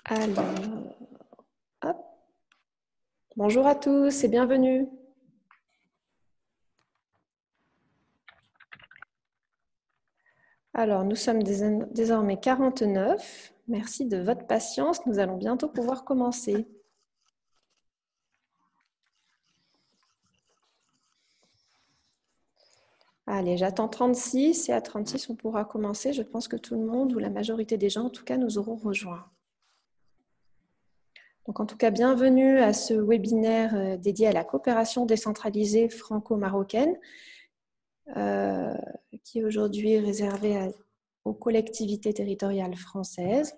Alors, hop. Bonjour à tous et bienvenue. Alors, nous sommes désormais 49. Merci de votre patience. Nous allons bientôt pouvoir commencer. Allez, j'attends 36 et à 36, on pourra commencer. Je pense que tout le monde ou la majorité des gens, en tout cas, nous auront rejoints. Donc, en tout cas, bienvenue à ce webinaire dédié à la coopération décentralisée franco-marocaine qui est aujourd'hui réservé aux collectivités territoriales françaises.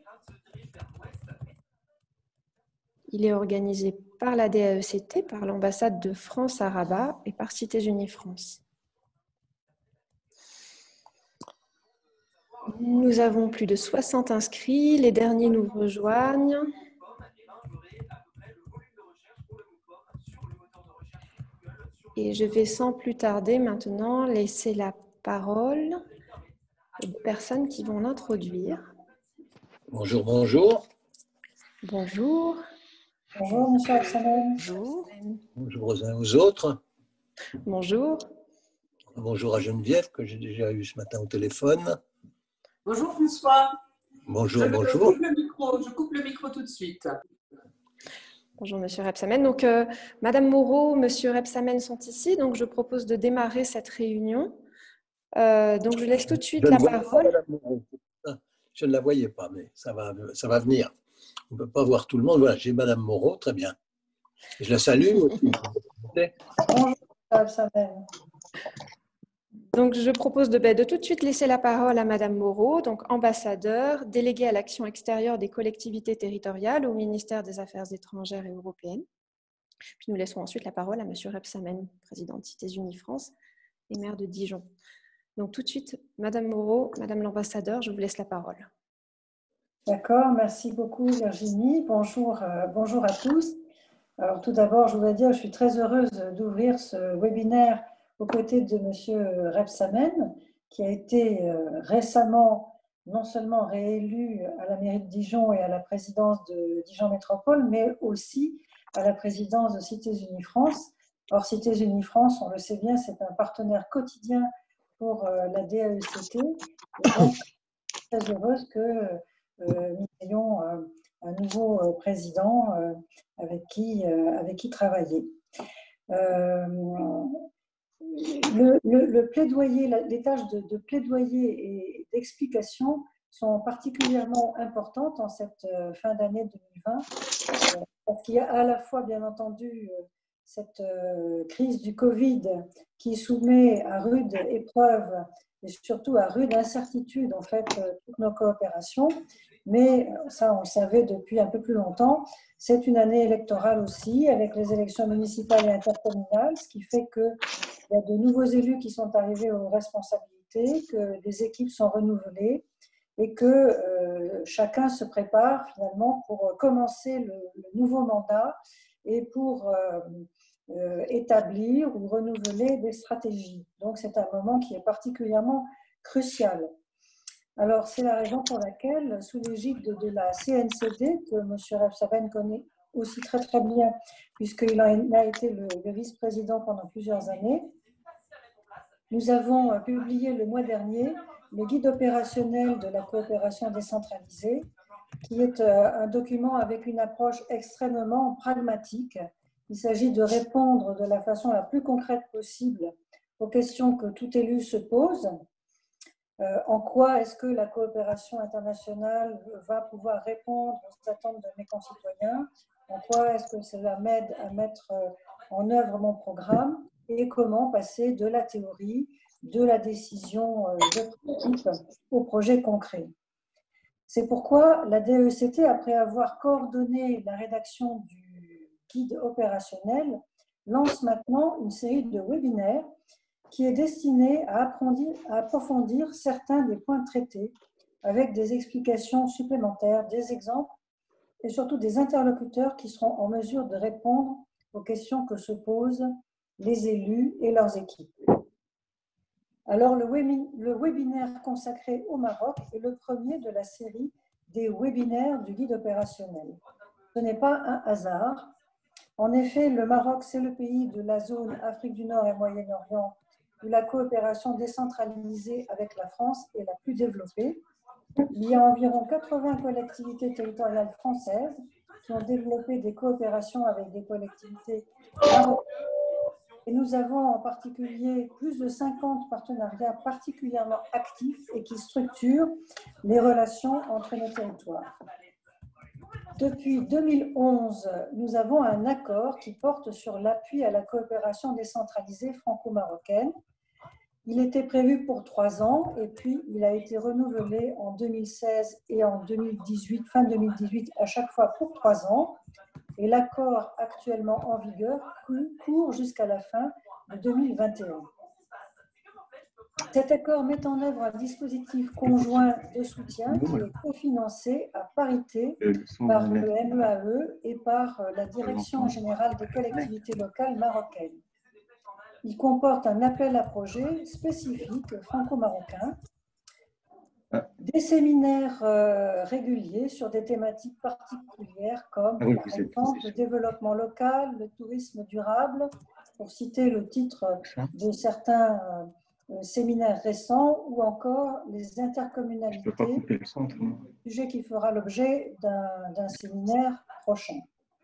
Il est organisé par la DAECT, par l'ambassade de France à Rabat et par Cités Unies France. Nous avons plus de 60 inscrits, les derniers nous rejoignent. Et je vais sans plus tarder maintenant laisser la parole aux personnes qui vont l'introduire. Bonjour, bonjour. Bonjour. Bonjour, monsieur Rebsamen. Bonjour. Bonjour aux uns aux autres. Bonjour. Bonjour à Geneviève, que j'ai déjà eu ce matin au téléphone. Bonjour François. Bonjour, bonjour. Je coupe le micro tout de suite. Bonjour Monsieur Rebsamen. Donc, Madame Moreau, Monsieur Rebsamen sont ici, donc je propose de démarrer cette réunion. Donc, je laisse tout de suite la parole. Je ne la voyais pas, mais ça va venir. On ne peut pas voir tout le monde. Voilà, j'ai Madame Moreau, très bien. Je la salue aussi. Bonjour, Rebsamen. Donc, je propose de tout de suite laisser la parole à Madame Moreau, donc ambassadeur, déléguée à l'action extérieure des collectivités territoriales au ministère des Affaires étrangères et européennes. Puis nous laisserons ensuite la parole à Monsieur Rebsamen, président de Cités Unies France et maire de Dijon. Donc tout de suite, Madame Moreau, Madame l'ambassadeur, je vous laisse la parole. D'accord, merci beaucoup Virginie. Bonjour, bonjour à tous. Alors tout d'abord, je voudrais dire que je suis très heureuse d'ouvrir ce webinaire aux côtés de monsieur Rebsamen, qui a été récemment non seulement réélu à la mairie de Dijon et à la présidence de Dijon Métropole, mais aussi à la présidence de Cités Unies France. Or, Cités Unies France, on le sait bien, c'est un partenaire quotidien pour la DAECT. Et donc, très heureuse que nous ayons un nouveau président avec qui travailler. Le plaidoyer, les tâches de plaidoyer et d'explication sont particulièrement importantes en cette fin d'année 2020, parce qu'il y a à la fois, bien entendu, cette crise du Covid qui soumet à rude épreuve et surtout à rude incertitude en fait toutes nos coopérations, mais ça on le savait depuis un peu plus longtemps. C'est une année électorale aussi, avec les élections municipales et intercommunales, ce qui fait qu'il y a de nouveaux élus qui sont arrivés aux responsabilités, que les équipes sont renouvelées et que chacun se prépare finalement pour commencer le nouveau mandat et pour établir ou renouveler des stratégies. Donc c'est un moment qui est particulièrement crucial. Alors c'est la raison pour laquelle, sous l'égide de la CNCD, que M. Rebsamen connaît aussi très très bien, puisqu'il a été le vice-président pendant plusieurs années, nous avons publié le mois dernier le guide opérationnel de la coopération décentralisée, qui est un document avec une approche extrêmement pragmatique. Il s'agit de répondre de la façon la plus concrète possible aux questions que tout élu se pose. En quoi est-ce que la coopération internationale va pouvoir répondre aux attentes de mes concitoyens? En quoi est-ce que cela m'aide à mettre en œuvre mon programme? Et comment passer de la théorie, de la décision de principe au projet concret? C'est pourquoi la DAECT, après avoir coordonné la rédaction du guide opérationnel, lance maintenant une série de webinaires qui est destinée à approfondir certains des points traités avec des explications supplémentaires, des exemples et surtout des interlocuteurs qui seront en mesure de répondre aux questions que se posent les élus et leurs équipes. Alors, le webinaire consacré au Maroc est le premier de la série des webinaires du guide opérationnel. Ce n'est pas un hasard. En effet, le Maroc, c'est le pays de la zone Afrique du Nord et Moyen-Orient où la coopération décentralisée avec la France est la plus développée. Il y a environ 80 collectivités territoriales françaises qui ont développé des coopérations avec des collectivités marocaines. Et nous avons en particulier plus de 50 partenariats particulièrement actifs et qui structurent les relations entre nos territoires. Depuis 2011, nous avons un accord qui porte sur l'appui à la coopération décentralisée franco-marocaine. Il était prévu pour 3 ans et puis il a été renouvelé en 2016 et en 2018, fin 2018, à chaque fois pour 3 ans. Et l'accord actuellement en vigueur court jusqu'à la fin de 2021. Cet accord met en œuvre un dispositif conjoint de soutien qui est cofinancé à parité par le MEAE et par la Direction générale des collectivités locales marocaines. Il comporte un appel à projets spécifiques franco-marocains, des séminaires réguliers sur des thématiques particulières comme par exemple le développement local, le tourisme durable, pour citer le titre de certains séminaires récents, ou encore les intercommunalités, sujet qui fera l'objet d'un séminaire prochain.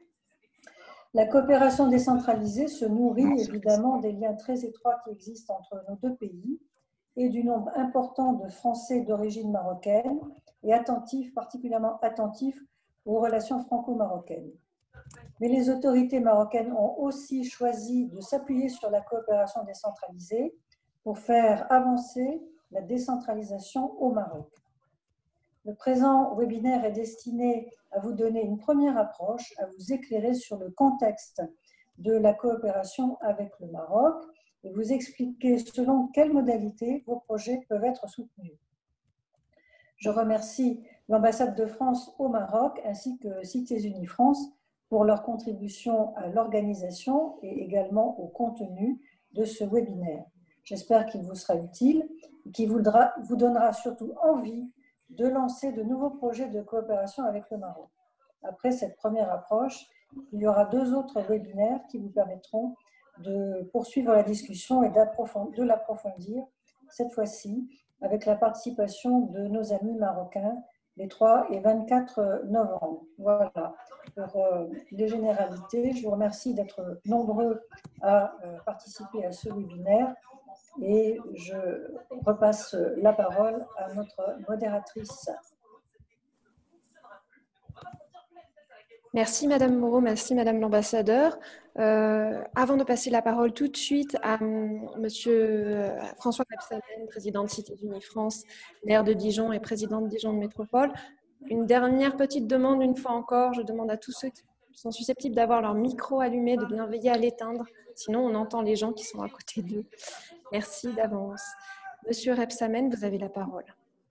La coopération décentralisée se nourrit évidemment des liens très étroits qui existent entre nos deux pays et du nombre important de Français d'origine marocaine et attentifs, particulièrement attentifs aux relations franco-marocaines. Mais les autorités marocaines ont aussi choisi de s'appuyer sur la coopération décentralisée pour faire avancer la décentralisation au Maroc. Le présent webinaire est destiné à vous donner une première approche, à vous éclairer sur le contexte de la coopération avec le Maroc et vous expliquer selon quelles modalités vos projets peuvent être soutenus. Je remercie l'ambassade de France au Maroc ainsi que Cités Unies France pour leur contribution à l'organisation et également au contenu de ce webinaire. J'espère qu'il vous sera utile et qu'il vous donnera surtout envie de lancer de nouveaux projets de coopération avec le Maroc. Après cette première approche, il y aura 2 autres webinaires qui vous permettront de poursuivre la discussion et de l'approfondir, cette fois-ci avec la participation de nos amis marocains les 3 et 24 novembre. Voilà, pour les généralités. Je vous remercie d'être nombreux à participer à ce webinaire et je repasse la parole à notre modératrice. Merci Madame Moreau, merci Madame l'ambassadeur. Avant de passer la parole tout de suite à Monsieur François Rebsamen, président de Cités Unies France, maire de Dijon et président de Dijon de Métropole, une dernière petite demande, une fois encore, je demande à tous ceux qui sont susceptibles d'avoir leur micro allumé de bien veiller à l'éteindre, sinon on entend les gens qui sont à côté d'eux. Merci d'avance. Monsieur Rebsamen, vous avez la parole.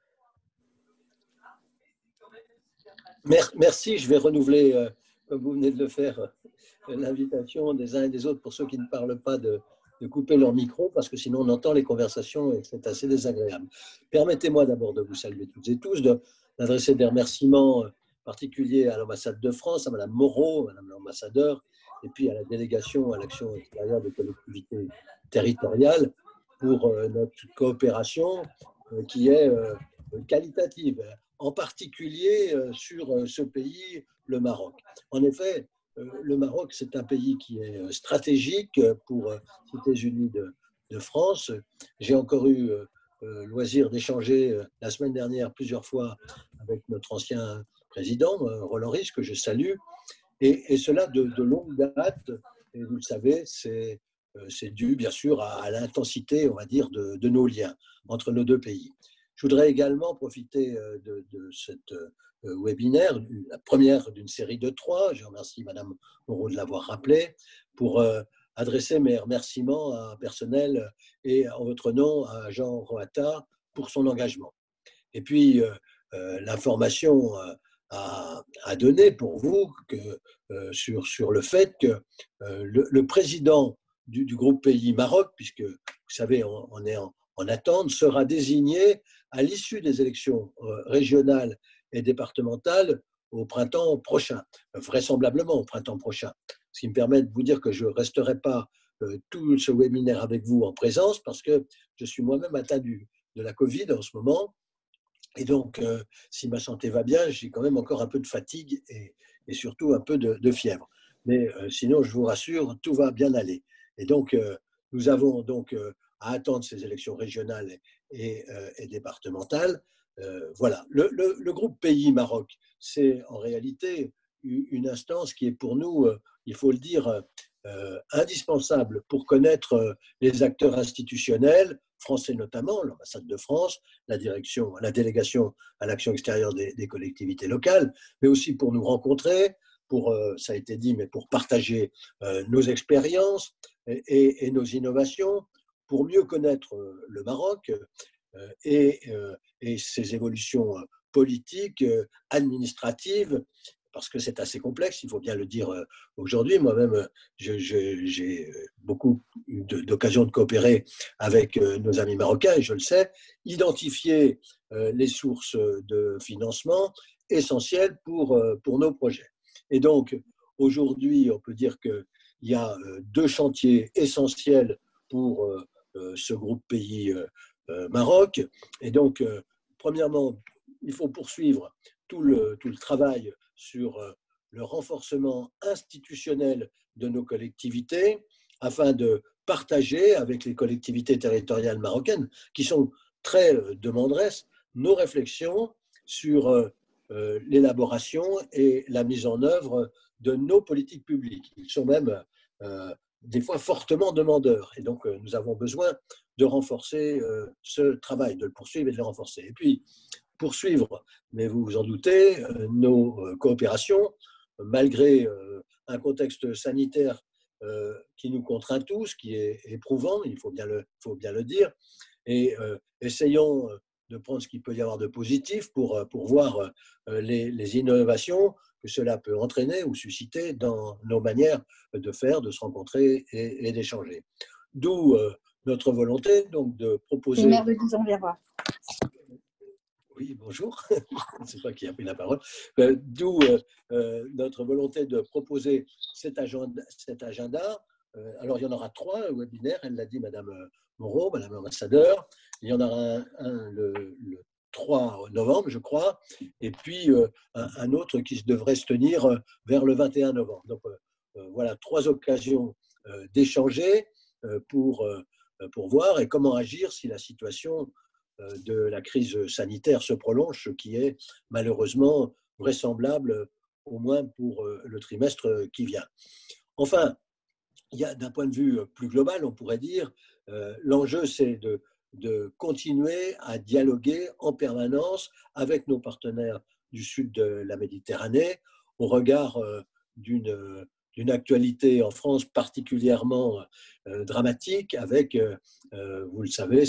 Merci, je vais renouveler, comme vous venez de le faire, l'invitation des uns et des autres pour ceux qui ne parlent pas de couper leur micro, parce que sinon on entend les conversations et c'est assez désagréable. Permettez-moi d'abord de vous saluer toutes et tous, d'adresser des remerciements particuliers à l'ambassade de France, à Madame Moreau, Madame l'ambassadeur, et puis à la délégation à l'action extérieure des collectivités territoriales pour notre coopération qui est qualitative, en particulier sur ce pays, le Maroc. En effet, le Maroc, c'est un pays qui est stratégique pour Cités Unies de France. J'ai encore eu loisir d'échanger la semaine dernière plusieurs fois avec notre ancien président, Roland Ries, que je salue, et cela de longue date. Et vous le savez, c'est dû bien sûr à l'intensité, on va dire, de nos liens entre nos deux pays. Je voudrais également profiter de cette webinaire, la première d'une série de 3, je remercie Madame Moreau de l'avoir rappelé, pour adresser mes remerciements à un personnel et en votre nom à Jean Roata pour son engagement. Et puis, l'information à donner pour vous sur le fait que le président du groupe pays Maroc, puisque vous savez, on est en en attente, sera désigné à l'issue des élections régionales et départementales au printemps prochain, vraisemblablement au printemps prochain. Ce qui me permet de vous dire que je ne resterai pas tout ce webinaire avec vous en présence parce que je suis moi-même atteint de la Covid en ce moment. Et donc, si ma santé va bien, j'ai quand même encore un peu de fatigue et surtout un peu de fièvre. Mais sinon, je vous rassure, tout va bien aller. Et donc, nous avons donc à attendre ces élections régionales et départementales. Voilà. Le groupe Pays Maroc, c'est en réalité une instance qui est pour nous, il faut le dire, indispensable pour connaître les acteurs institutionnels, français notamment, l'ambassade de France, la délégation à l'action extérieure des collectivités locales, mais aussi pour nous rencontrer, pour, ça a été dit, mais pour partager nos expériences et nos innovations, pour mieux connaître le Maroc et ses évolutions politiques, administratives, parce que c'est assez complexe, il faut bien le dire aujourd'hui. Moi-même, j'ai beaucoup eu d'occasion de coopérer avec nos amis marocains, et je le sais, identifier les sources de financement essentielles pour nos projets. Et donc, aujourd'hui, on peut dire qu'il y a deux chantiers essentiels pour ce groupe Pays Maroc. Et donc, premièrement, il faut poursuivre tout le travail sur le renforcement institutionnel de nos collectivités afin de partager avec les collectivités territoriales marocaines, qui sont très demanderesses, nos réflexions sur l'élaboration et la mise en œuvre de nos politiques publiques. Ils sont même des fois fortement demandeurs. Et donc, nous avons besoin de renforcer ce travail, de le poursuivre et de le renforcer. Et puis, poursuivre, mais vous vous en doutez, nos coopérations, malgré un contexte sanitaire qui nous contraint tous, qui est éprouvant, il faut bien le dire, et essayons de prendre ce qu'il peut y avoir de positif pour voir les innovations que cela peut entraîner ou susciter dans nos manières de faire, de se rencontrer et d'échanger. D'où notre volonté donc de proposer… C'est maire de Dijon-Verrois. Oui, bonjour, c'est toi qui as pris la parole. D'où notre volonté de proposer cet agenda. Alors, il y en aura 3 webinaires, elle l'a dit Madame Moreau, Madame l'ambassadeur. Il y en aura un le 3 novembre, je crois, et puis un autre qui devrait se tenir vers le 21 novembre. Donc, voilà, 3 occasions d'échanger pour voir et comment agir si la situation de la crise sanitaire se prolonge, ce qui est malheureusement vraisemblable, au moins pour le trimestre qui vient. Enfin, il y a d'un point de vue plus global, on pourrait dire, l'enjeu c'est de continuer à dialoguer en permanence avec nos partenaires du sud de la Méditerranée au regard d'une actualité en France particulièrement dramatique avec, vous le savez,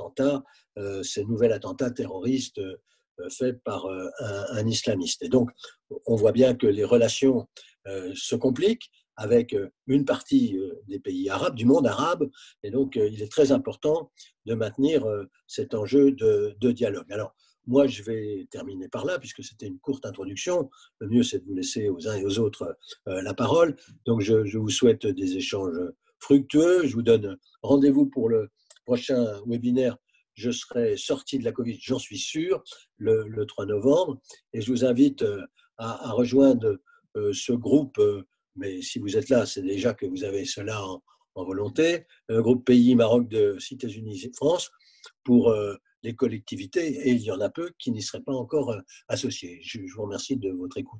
ce nouvel attentat terroriste fait par un islamiste. Et donc, on voit bien que les relations se compliquent avec une partie des pays arabes, du monde arabe, et donc il est très important de maintenir cet enjeu de dialogue. Alors, moi, je vais terminer par là, puisque c'était une courte introduction. Le mieux, c'est de vous laisser aux uns et aux autres la parole. Donc, je vous souhaite des échanges fructueux. Je vous donne rendez-vous pour le prochain webinaire. Je serai sorti de la Covid, j'en suis sûr, le 3 novembre. Et je vous invite à rejoindre ce groupe, mais si vous êtes là, c'est déjà que vous avez cela en volonté, le groupe Pays Maroc de Cités Unies et France, pour les collectivités, et il y en a peu qui n'y seraient pas encore associés. Je vous remercie de votre écoute.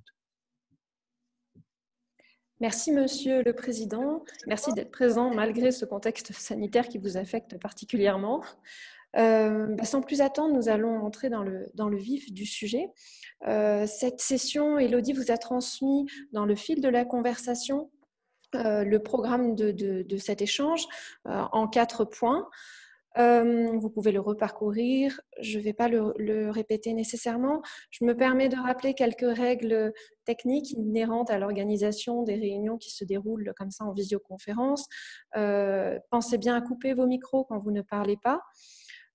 Merci, Monsieur le Président. Merci d'être présent malgré ce contexte sanitaire qui vous affecte particulièrement. Sans plus attendre, nous allons entrer dans le vif du sujet. Cette session, Élodie vous a transmis dans le fil de la conversation le programme de cet échange en 4 points. Vous pouvez le reparcourir, je ne vais pas le répéter nécessairement. Je me permets de rappeler quelques règles techniques inhérentes à l'organisation des réunions qui se déroulent comme ça en visioconférence. Pensez bien à couper vos micros quand vous ne parlez pas.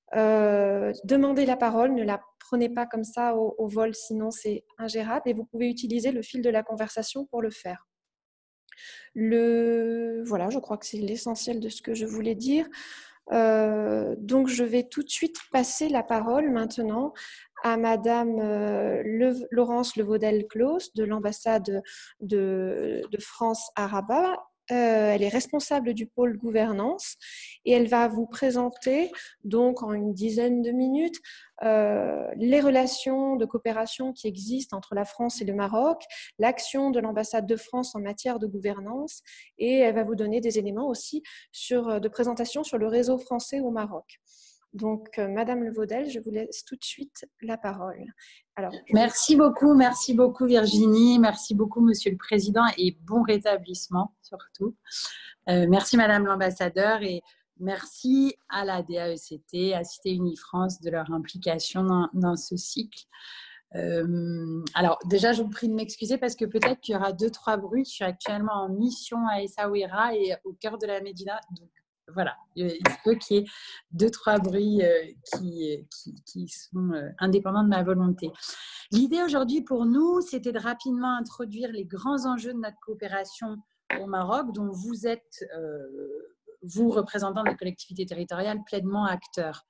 Demandez la parole, ne la prenez pas comme ça au vol, sinon c'est ingérable et vous pouvez utiliser le fil de la conversation pour le faire. Voilà, je crois que c'est l'essentiel de ce que je voulais dire. Donc, je vais tout de suite passer la parole maintenant à Madame Laurence Levaudel-Claus de l'ambassade de France à Rabat. Elle est responsable du pôle gouvernance et elle va vous présenter donc en une dizaine de minutes les relations de coopération qui existent entre la France et le Maroc, l'action de l'ambassade de France en matière de gouvernance et elle va vous donner des éléments aussi de présentation sur le réseau français au Maroc. Donc, Madame Levaudel, je vous laisse tout de suite la parole. Alors, merci beaucoup Virginie, merci beaucoup Monsieur le Président et bon rétablissement surtout. Merci Madame l'ambassadeur et merci à la DAECT, à Cité Unifrance de leur implication dans ce cycle. Alors déjà, je vous prie de m'excuser parce que peut-être qu'il y aura 2-3 bruits. Je suis actuellement en mission à Essaouira et au cœur de la Médina. Donc voilà, il se peut qu'il y ait 2-3 bruits qui sont indépendants de ma volonté. L'idée aujourd'hui pour nous, c'était de rapidement introduire les grands enjeux de notre coopération au Maroc, dont vous êtes, vous, représentants des collectivités territoriales, pleinement acteurs.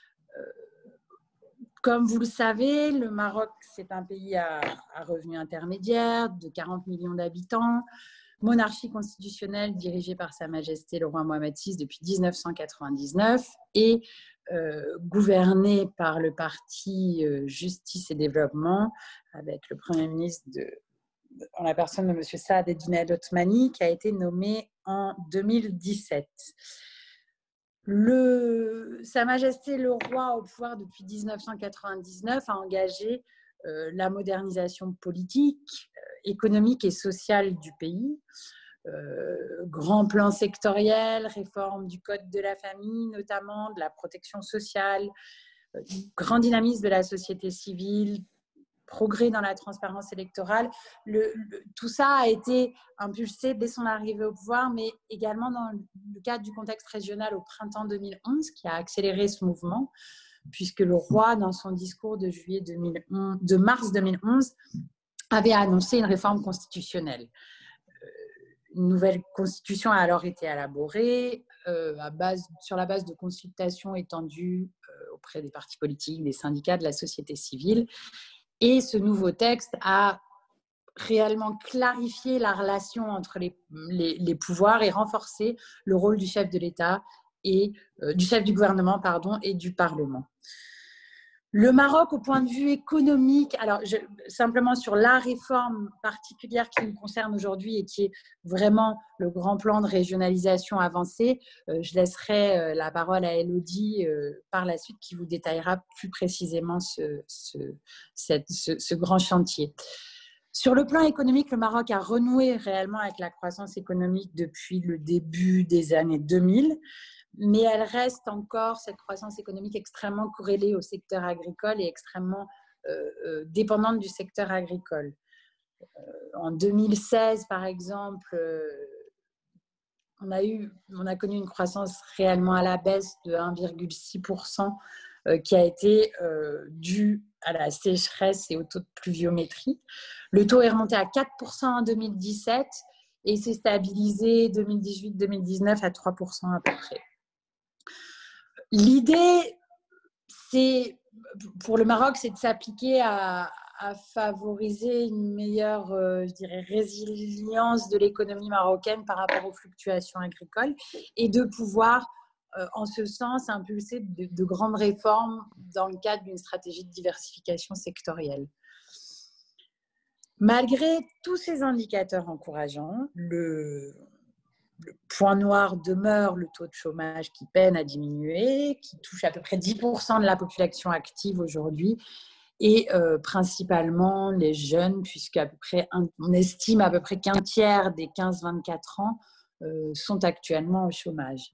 Comme vous le savez, le Maroc, c'est un pays à revenu intermédiaire de 40 millions d'habitants, monarchie constitutionnelle dirigée par Sa Majesté le roi Mohamed VI depuis 1999 et gouvernée par le parti Justice et Développement avec le Premier ministre en la personne de M. Saad Eddine El Othmani qui a été nommé en 2017. Sa Majesté le roi au pouvoir depuis 1999 a engagé la modernisation politique, économique et sociale du pays, grand plan sectoriel, réforme du code de la famille notamment, de la protection sociale, grand dynamisme de la société civile, progrès dans la transparence électorale. Tout ça a été impulsé dès son arrivée au pouvoir, mais également dans le cadre du contexte régional au printemps 2011, qui a accéléré ce mouvement, puisque le roi, dans son discours de mars 2011, avait annoncé une réforme constitutionnelle. Une nouvelle constitution a alors été élaborée sur la base de consultations étendues auprès des partis politiques, des syndicats, de la société civile. Et ce nouveau texte a réellement clarifié la relation entre les pouvoirs et renforcé le rôle du chef de l'État et du chef du gouvernement, et du Parlement. Le Maroc, au point de vue économique, alors simplement sur la réforme particulière qui nous concerne aujourd'hui et qui est vraiment le grand plan de régionalisation avancé, je laisserai la parole à Elodie par la suite qui vous détaillera plus précisément ce grand chantier. Sur le plan économique, le Maroc a renoué réellement avec la croissance économique depuis le début des années 2000. Mais elle reste encore, cette croissance économique, extrêmement corrélée au secteur agricole et extrêmement dépendante du secteur agricole. En 2016, par exemple, on a connu une croissance réellement à la baisse de 1,6% qui a été due à la sécheresse et au taux de pluviométrie. Le taux est remonté à 4% en 2017 et s'est stabilisé 2018-2019 à 3% à peu près. L'idée, pour le Maroc, c'est de s'appliquer à favoriser une meilleure, résilience de l'économie marocaine par rapport aux fluctuations agricoles et de pouvoir, en ce sens, impulser de grandes réformes dans le cadre d'une stratégie de diversification sectorielle. Malgré tous ces indicateurs encourageants, le point noir demeure le taux de chômage qui peine à diminuer, qui touche à peu près 10% de la population active aujourd'hui et principalement les jeunes, on estime à peu près qu'un tiers des 15-24 ans sont actuellement au chômage.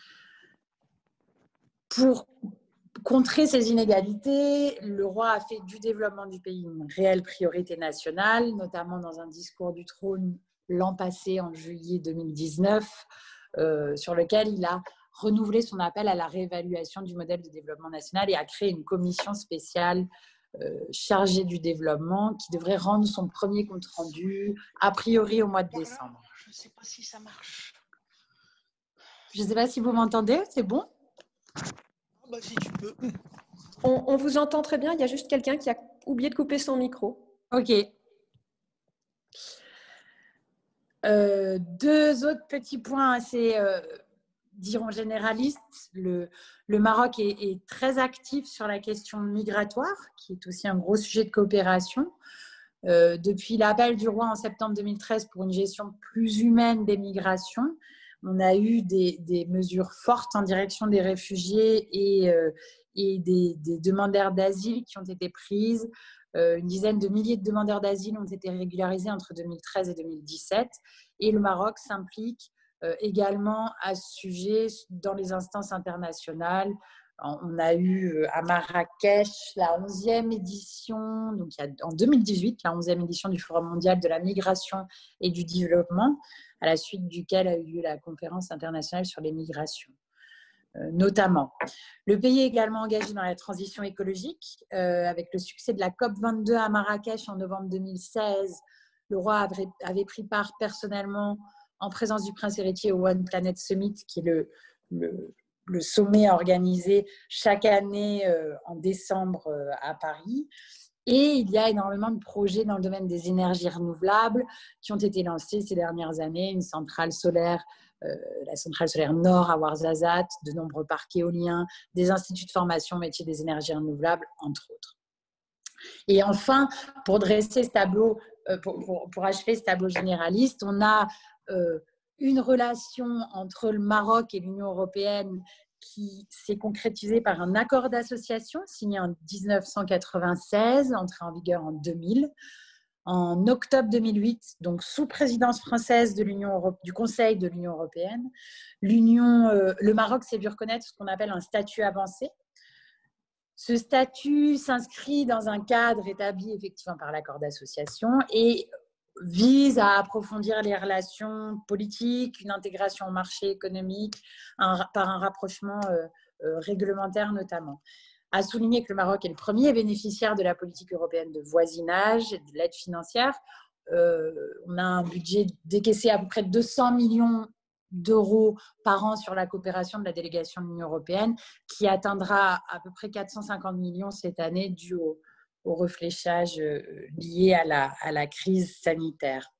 Pour contrer ces inégalités, le roi a fait du développement du pays une réelle priorité nationale, notamment dans un discours du trône l'an passé, en juillet 2019, sur lequel il a renouvelé son appel à la réévaluation du modèle de développement national et a créé une commission spéciale chargée du développement qui devrait rendre son premier compte-rendu a priori au mois de décembre. Je ne sais pas si ça marche. Je ne sais pas si vous m'entendez, c'est bon? Bah, si tu peux. On vous entend très bien, il y a juste quelqu'un qui a oublié de couper son micro. Ok. Deux autres petits points assez, dirons, généralistes. Le Maroc est très actif sur la question migratoire, qui est aussi un gros sujet de coopération. Depuis l'appel du roi en septembre 2013 pour une gestion plus humaine des migrations, on a eu des mesures fortes en direction des réfugiés et des demandeurs d'asile qui ont été prises. Une dizaine de milliers de demandeurs d'asile ont été régularisés entre 2013 et 2017. Et le Maroc s'implique également à ce sujet dans les instances internationales. On a eu à Marrakech la 11e édition, donc en 2018, la 11e édition du Forum mondial de la migration et du développement, à la suite duquel a eu lieu la conférence internationale sur les migrations. Notamment. Le pays est également engagé dans la transition écologique avec le succès de la COP22 à Marrakech en novembre 2016. Le roi avait pris part personnellement en présence du prince héritier au One Planet Summit, qui est le sommet organisé chaque année en décembre à Paris. Et il y a énormément de projets dans le domaine des énergies renouvelables qui ont été lancés ces dernières années. Une centrale solaire, la centrale solaire Nord à Ouarzazate, de nombreux parcs éoliens, des instituts de formation au métier des énergies renouvelables, entre autres. Et enfin, pour dresser ce tableau, pour achever ce tableau généraliste, on a une relation entre le Maroc et l'Union européenne qui s'est concrétisée par un accord d'association signé en 1996, entré en vigueur en 2000. En octobre 2008, donc sous présidence française de du Conseil de l'Union européenne, le Maroc s'est vu reconnaître ce qu'on appelle un statut avancé. Ce statut s'inscrit dans un cadre établi effectivement par l'accord d'association et vise à approfondir les relations politiques, une intégration au marché économique, par un rapprochement réglementaire notamment. À souligner que le Maroc est le premier bénéficiaire de la politique européenne de voisinage et de l'aide financière. On a un budget décaissé à peu près 200 millions d'euros par an sur la coopération de la délégation de l'Union européenne, qui atteindra à peu près 450 millions cette année dû au refléchage lié à la crise sanitaire.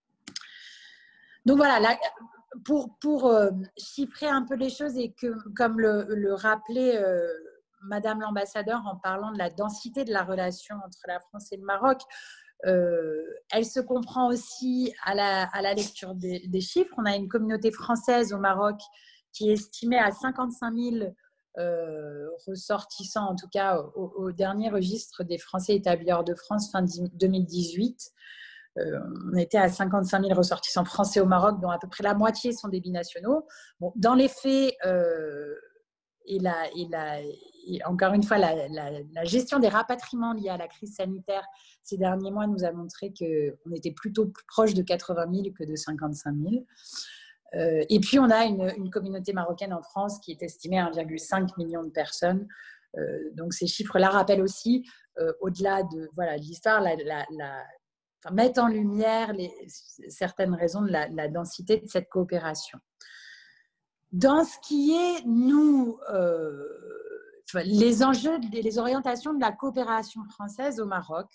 Donc voilà, pour chiffrer un peu les choses et que, comme le rappelait Madame l'ambassadeur en parlant de la densité de la relation entre la France et le Maroc, elle se comprend aussi à la lecture des chiffres. On a une communauté française au Maroc qui est estimée à 55 000 ressortissants, en tout cas au dernier registre des Français établis hors de France fin 2018. On était à 55 000 ressortissants français au Maroc, dont à peu près la moitié sont des binationaux. Bon, dans les faits, et encore une fois, la gestion des rapatriements liés à la crise sanitaire ces derniers mois nous a montré qu'on était plutôt plus proche de 80 000 que de 55 000. Et puis, on a une communauté marocaine en France qui est estimée à 1,5 million de personnes. Donc, ces chiffres-là rappellent aussi, au-delà de l'histoire, mettent en lumière certaines raisons de la densité de cette coopération. Dans ce qui est, les enjeux, les orientations de la coopération française au Maroc,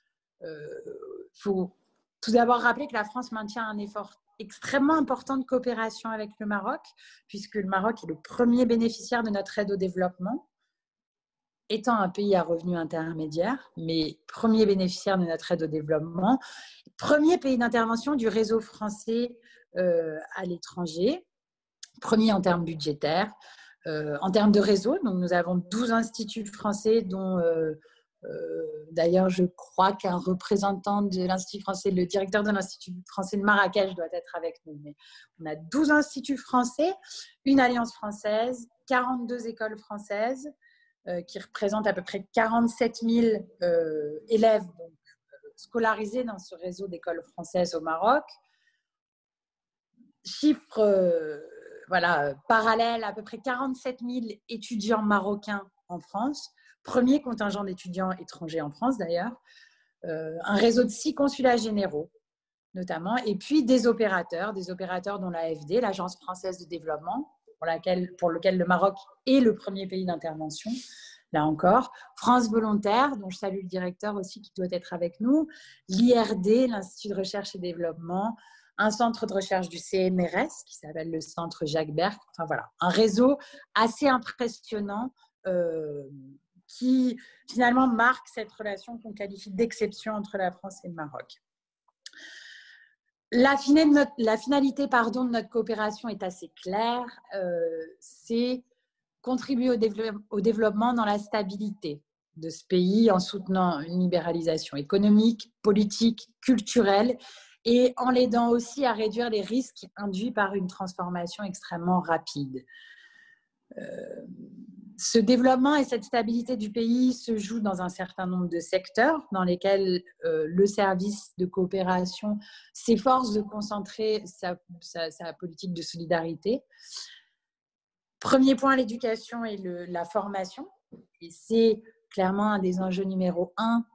faut tout d'abord rappeler que la France maintient un effort extrêmement important de coopération avec le Maroc, puisque le Maroc est le premier bénéficiaire de notre aide au développement, étant un pays à revenu intermédiaire, mais premier bénéficiaire de notre aide au développement, premier pays d'intervention du réseau français à l'étranger, premier en termes budgétaires, en termes de réseau. Donc nous avons 12 instituts français, dont d'ailleurs je crois qu'un représentant de l'Institut français, le directeur de l'Institut français de Marrakech doit être avec nous. Mais on a 12 instituts français, une alliance française, 42 écoles françaises, qui représentent à peu près 47 000 élèves donc, scolarisés dans ce réseau d'écoles françaises au Maroc. Chiffre parallèle, à peu près 47 000 étudiants marocains en France, premier contingent d'étudiants étrangers en France d'ailleurs, un réseau de 6 consulats généraux notamment, et puis des opérateurs dont l'AFD, l'Agence française de développement, pour lequel le Maroc est le premier pays d'intervention, là encore, France Volontaire, dont je salue le directeur aussi qui doit être avec nous, l'IRD, l'Institut de recherche et développement, un centre de recherche du CNRS qui s'appelle le Centre Jacques Berck, enfin voilà, un réseau assez impressionnant qui finalement marque cette relation qu'on qualifie d'exception entre la France et le Maroc. La finalité de notre coopération est assez claire, c'est contribuer au développement dans la stabilité de ce pays en soutenant une libéralisation économique, politique, culturelle et en l'aidant aussi à réduire les risques induits par une transformation extrêmement rapide. Ce développement et cette stabilité du pays se jouent dans un certain nombre de secteurs dans lesquels le service de coopération s'efforce de concentrer sa politique de solidarité. Premier point, l'éducation et la formation. Et c'est clairement un des enjeux numéro 1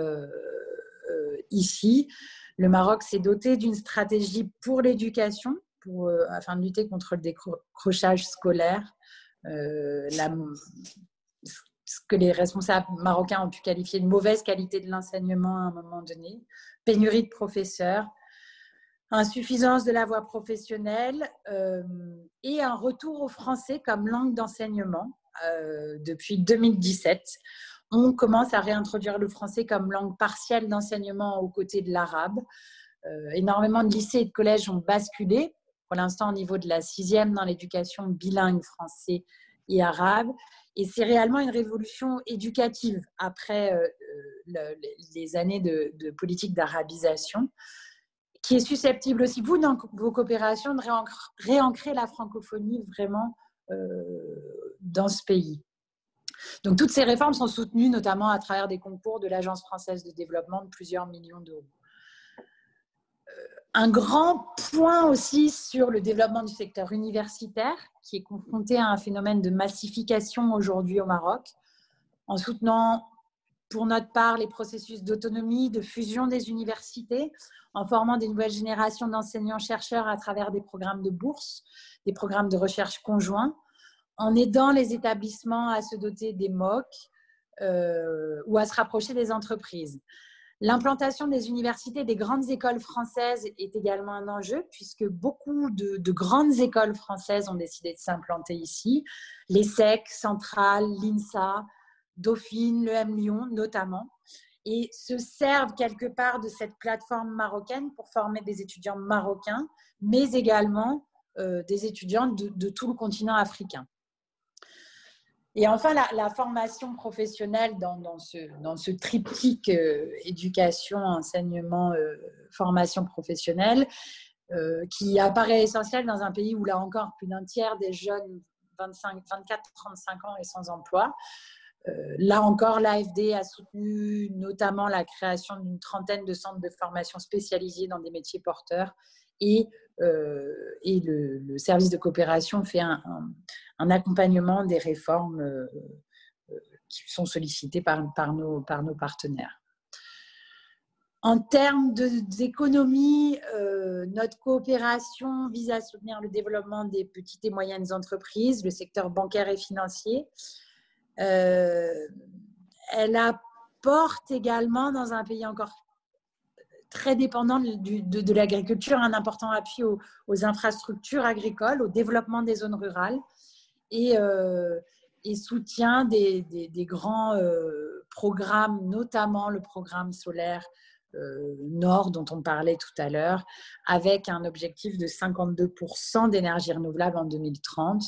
ici. Le Maroc s'est doté d'une stratégie pour l'éducation afin de lutter contre le décrochage scolaire. Ce que les responsables marocains ont pu qualifier de mauvaise qualité de l'enseignement à un moment donné, pénurie de professeurs, insuffisance de la voie professionnelle et un retour au français comme langue d'enseignement. Depuis 2017, on commence à réintroduire le français comme langue partielle d'enseignement aux côtés de l'arabe. Énormément de lycées et de collèges ont basculé, pour l'instant au niveau de la 6e dans l'éducation bilingue français et arabe. Et c'est réellement une révolution éducative après les années de politique d'arabisation, qui est susceptible aussi, vous, dans vos coopérations, de réancrer la francophonie vraiment dans ce pays. Donc, toutes ces réformes sont soutenues notamment à travers des concours de l'Agence française de développement de plusieurs millions d'euros. Un grand point aussi sur le développement du secteur universitaire, qui est confronté à un phénomène de massification aujourd'hui au Maroc, en soutenant pour notre part les processus d'autonomie, de fusion des universités, en formant des nouvelles générations d'enseignants-chercheurs à travers des programmes de bourse, des programmes de recherche conjoints, en aidant les établissements à se doter des MOOC ou à se rapprocher des entreprises. L'implantation des universités, des grandes écoles françaises est également un enjeu puisque beaucoup de grandes écoles françaises ont décidé de s'implanter ici. L'ESSEC, Centrale, l'INSA, Dauphine, l'EM Lyon notamment, et se servent quelque part de cette plateforme marocaine pour former des étudiants marocains, mais également des étudiants de tout le continent africain. Et enfin, la formation professionnelle dans ce triptyque éducation, enseignement, formation professionnelle, qui apparaît essentiel dans un pays où, là encore, plus d'un tiers des jeunes 24-35 ans est sans emploi. Là encore, l'AFD a soutenu notamment la création d'une trentaine de centres de formation spécialisés dans des métiers porteurs et le service de coopération fait un accompagnement des réformes qui sont sollicitées par nos partenaires. En termes d'économie, notre coopération vise à soutenir le développement des petites et moyennes entreprises, le secteur bancaire et financier. Elle apporte également, dans un pays encore très dépendant de l'agriculture, un important appui aux infrastructures agricoles, au développement des zones rurales et soutient des grands programmes, notamment le programme solaire Nord dont on parlait tout à l'heure, avec un objectif de 52% d'énergie renouvelable en 2030.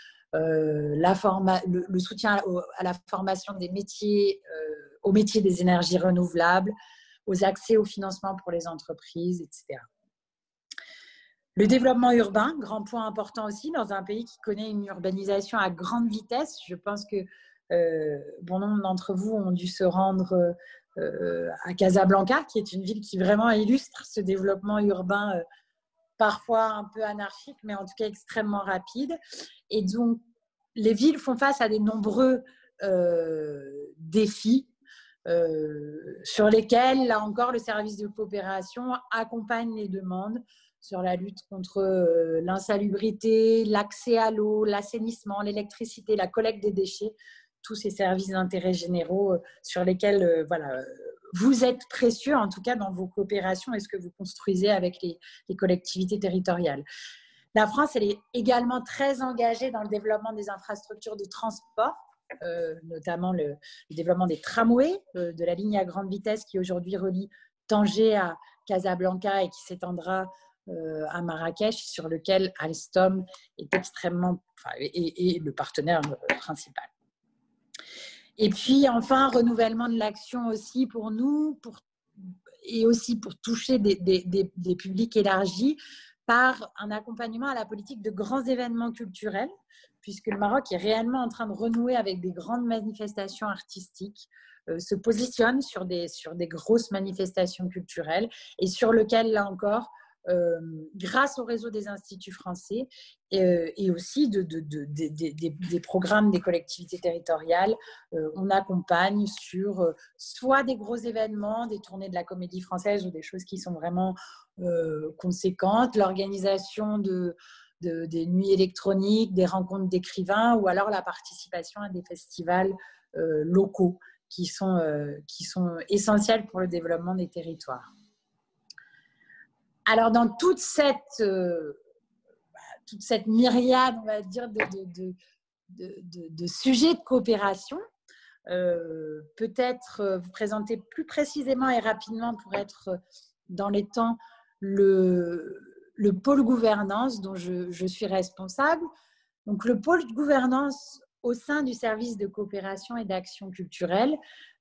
Le soutien à la formation des métiers, aux métiers des énergies renouvelables, aux accès au financement pour les entreprises, etc. Le développement urbain, grand point important aussi, dans un pays qui connaît une urbanisation à grande vitesse. Je pense que bon nombre d'entre vous ont dû se rendre à Casablanca, qui est une ville qui vraiment illustre ce développement urbain parfois un peu anarchique, mais en tout cas extrêmement rapide. Et donc, les villes font face à des nombreux défis sur lesquels, là encore, le service de coopération accompagne les demandes sur la lutte contre l'insalubrité, l'accès à l'eau, l'assainissement, l'électricité, la collecte des déchets, tous ces services d'intérêt généraux sur lesquels voilà, vous êtes précieux, en tout cas dans vos coopérations et ce que vous construisez avec les collectivités territoriales. La France, elle est également très engagée dans le développement des infrastructures de transport, notamment le développement des tramways, de la ligne à grande vitesse qui aujourd'hui relie Tanger à Casablanca et qui s'étendra à Marrakech, sur lequel Alstom est extrêmement, est le partenaire principal. Et puis enfin, renouvellement de l'action aussi pour nous, et aussi pour toucher des publics élargis par un accompagnement à la politique de grands événements culturels, puisque le Maroc est réellement en train de renouer avec des grandes manifestations artistiques, se positionne sur des grosses manifestations culturelles et sur lequel, là encore, grâce au réseau des instituts français et aussi des programmes des collectivités territoriales, on accompagne sur soit des gros événements, des tournées de la Comédie Française ou des choses qui sont vraiment conséquentes, l'organisation des nuits électroniques, des rencontres d'écrivains ou alors la participation à des festivals locaux qui sont essentiels pour le développement des territoires. Alors, dans toute cette myriade, on va dire, de sujets de coopération, peut-être vous présenter plus précisément et rapidement pour être dans les temps le pôle gouvernance dont je suis responsable. Donc, le pôle gouvernance au sein du service de coopération et d'action culturelle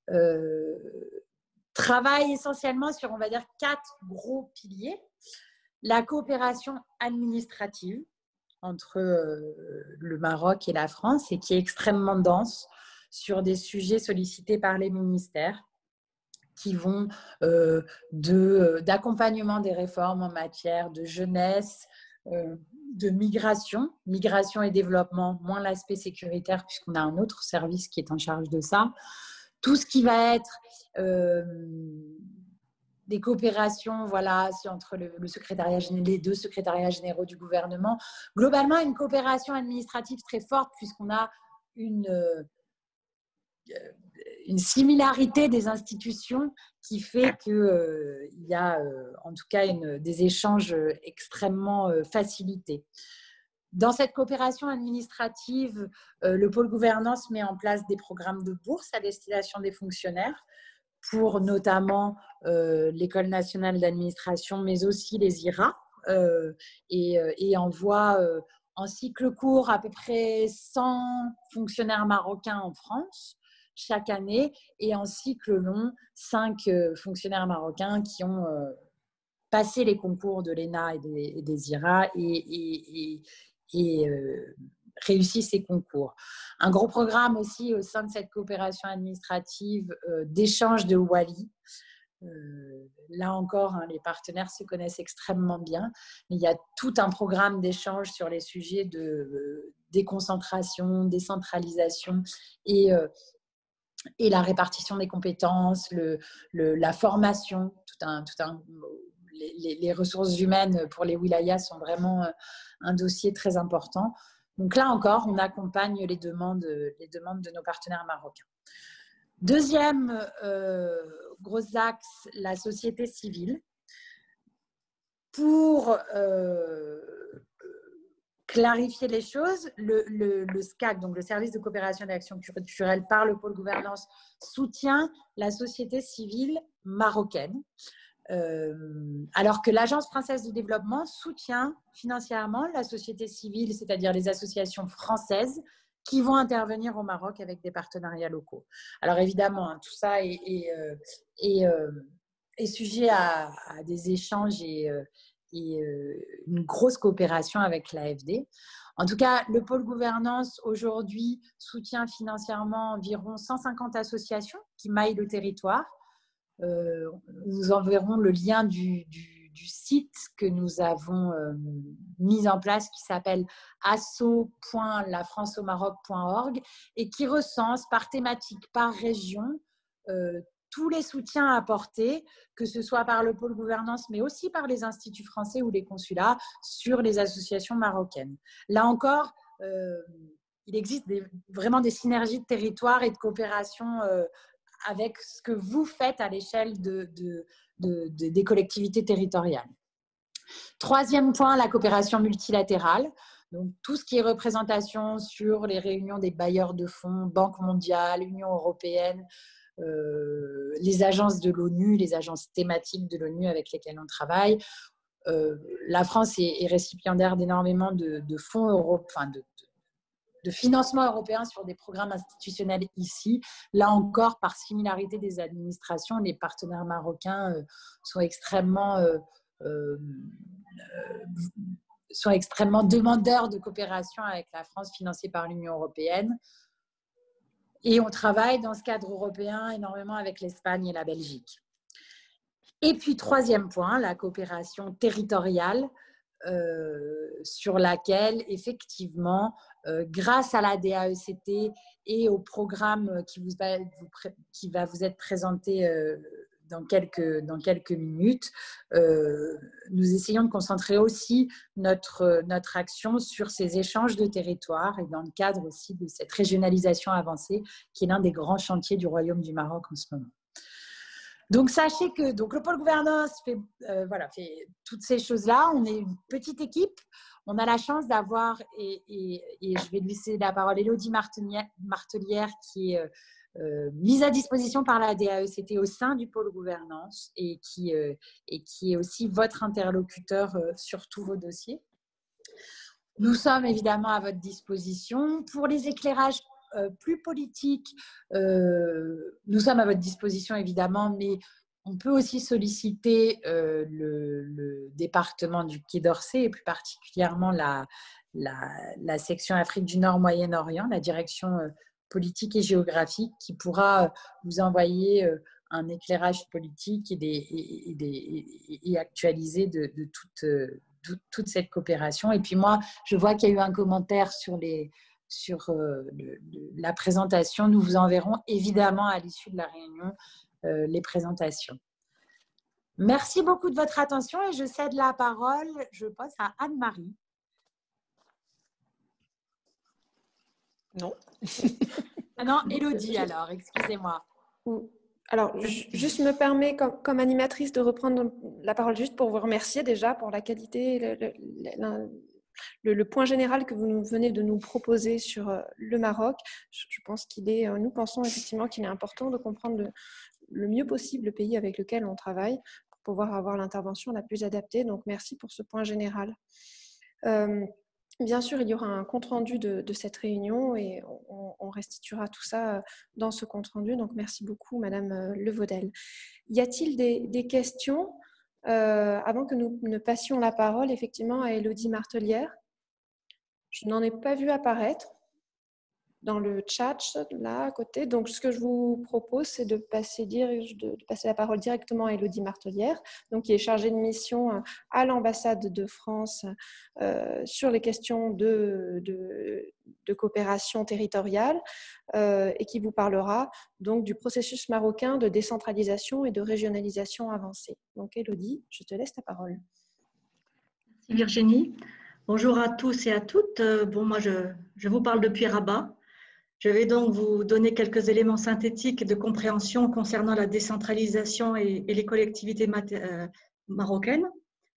travaille essentiellement sur, on va dire, 4 gros piliers. La coopération administrative entre le Maroc et la France et qui est extrêmement dense sur des sujets sollicités par les ministères qui vont d'accompagnement des réformes en matière de jeunesse, de migration et développement, moins l'aspect sécuritaire puisqu'on a un autre service qui est en charge de ça. Tout ce qui va être des coopérations, voilà, entre le secrétariat, les 2 secrétariats généraux du gouvernement. Globalement, une coopération administrative très forte puisqu'on a une similarité des institutions qui fait qu'il y a en tout cas des échanges extrêmement facilités. Dans cette coopération administrative, le pôle gouvernance met en place des programmes de bourse à destination des fonctionnaires pour notamment l'École nationale d'administration, mais aussi les IRA, et envoie en cycle court à peu près 100 fonctionnaires marocains en France chaque année, et en cycle long, 5 fonctionnaires marocains qui ont passé les concours de l'ENA et des IRA et réussi ces concours. Un gros programme aussi au sein de cette coopération administrative d'échange de Wali. Là encore, les partenaires se connaissent extrêmement bien. Il y a tout un programme d'échange sur les sujets de déconcentration, décentralisation et la répartition des compétences, la formation, les ressources humaines pour les wilayas sont vraiment un dossier très important. Donc là encore, on accompagne les demandes de nos partenaires marocains. Deuxième gros axe, la société civile. Pour clarifier les choses, le SCAC, donc le service de coopération et d'action culturelle par le pôle gouvernance, soutient la société civile marocaine. Alors que l'Agence française de développement soutient financièrement la société civile, c'est-à-dire les associations françaises qui vont intervenir au Maroc avec des partenariats locaux. Alors évidemment, tout ça est sujet à des échanges et une grosse coopération avec l'AFD. En tout cas, le pôle gouvernance aujourd'hui soutient financièrement environ 150 associations qui maillent le territoire. Nous enverrons le lien du du site que nous avons mis en place qui s'appelle asso.lafranceaumaroc.org et qui recense par thématique, par région, tous les soutiens apportés, que ce soit par le pôle gouvernance, mais aussi par les instituts français ou les consulats sur les associations marocaines. Là encore, il existe vraiment des synergies de territoire et de coopération avec ce que vous faites à l'échelle des collectivités territoriales. Troisième point, la coopération multilatérale. Donc, tout ce qui est représentation sur les réunions des bailleurs de fonds, Banque mondiale, Union européenne, les agences de l'ONU, les agences thématiques de l'ONU avec lesquelles on travaille. La France est récipiendaire d'énormément de fonds européens, de financement européen sur des programmes institutionnels ici. Là encore, par similarité des administrations, les partenaires marocains sont extrêmement demandeurs de coopération avec la France financée par l'Union européenne. Et on travaille dans ce cadre européen énormément avec l'Espagne et la Belgique. Et puis, troisième point, la coopération territoriale sur laquelle, effectivement, grâce à la DAECT et au programme qui va vous être présenté dans quelques minutes, nous essayons de concentrer aussi notre action sur ces échanges de territoires et dans le cadre aussi de cette régionalisation avancée qui est l'un des grands chantiers du Royaume du Maroc en ce moment. Donc, sachez que le pôle gouvernance fait toutes ces choses-là. On est une petite équipe. On a la chance d'avoir, et je vais laisser la parole à Élodie Martelière, qui est mise à disposition par la DAECT au sein du pôle gouvernance et qui est aussi votre interlocuteur sur tous vos dossiers. Nous sommes évidemment à votre disposition. Pour les éclairages plus politiques, nous sommes à votre disposition évidemment, mais on peut aussi solliciter le département du Quai d'Orsay et plus particulièrement la section Afrique du Nord, Moyen-Orient, la direction politique et géographique qui pourra vous envoyer un éclairage politique et actualisé de toute cette coopération. Et puis moi, je vois qu'il y a eu un commentaire sur la présentation. Nous vous enverrons évidemment à l'issue de la réunion les présentations. Merci beaucoup de votre attention et je cède la parole, je pense, à Anne-Marie. Non. Ah non, Élodie alors, excusez-moi. Alors, juste me permets, comme animatrice, de reprendre la parole juste pour vous remercier déjà pour la qualité, le point général que vous venez de nous proposer sur le Maroc. Je pense nous pensons effectivement qu'il est important de comprendre le mieux possible le pays avec lequel on travaille pour pouvoir avoir l'intervention la plus adaptée. Donc, merci pour ce point général. Bien sûr, il y aura un compte-rendu de cette réunion et on restituera tout ça dans ce compte-rendu. Donc, merci beaucoup, Madame Levaudel. Y a-t-il des questions avant que nous ne passions la parole effectivement à Élodie Martelière? Je n'en ai pas vu apparaître dans le chat, là, à côté. Donc, ce que je vous propose, c'est de passer la parole directement à Élodie Martelière, donc, qui est chargée de mission à l'ambassade de France sur les questions de coopération territoriale et qui vous parlera donc du processus marocain de décentralisation et de régionalisation avancée. Donc, Élodie, je te laisse la parole. Merci Virginie. Bonjour à tous et à toutes. Moi, je vous parle depuis Rabat. Je vais donc vous donner quelques éléments synthétiques de compréhension concernant la décentralisation et les collectivités marocaines.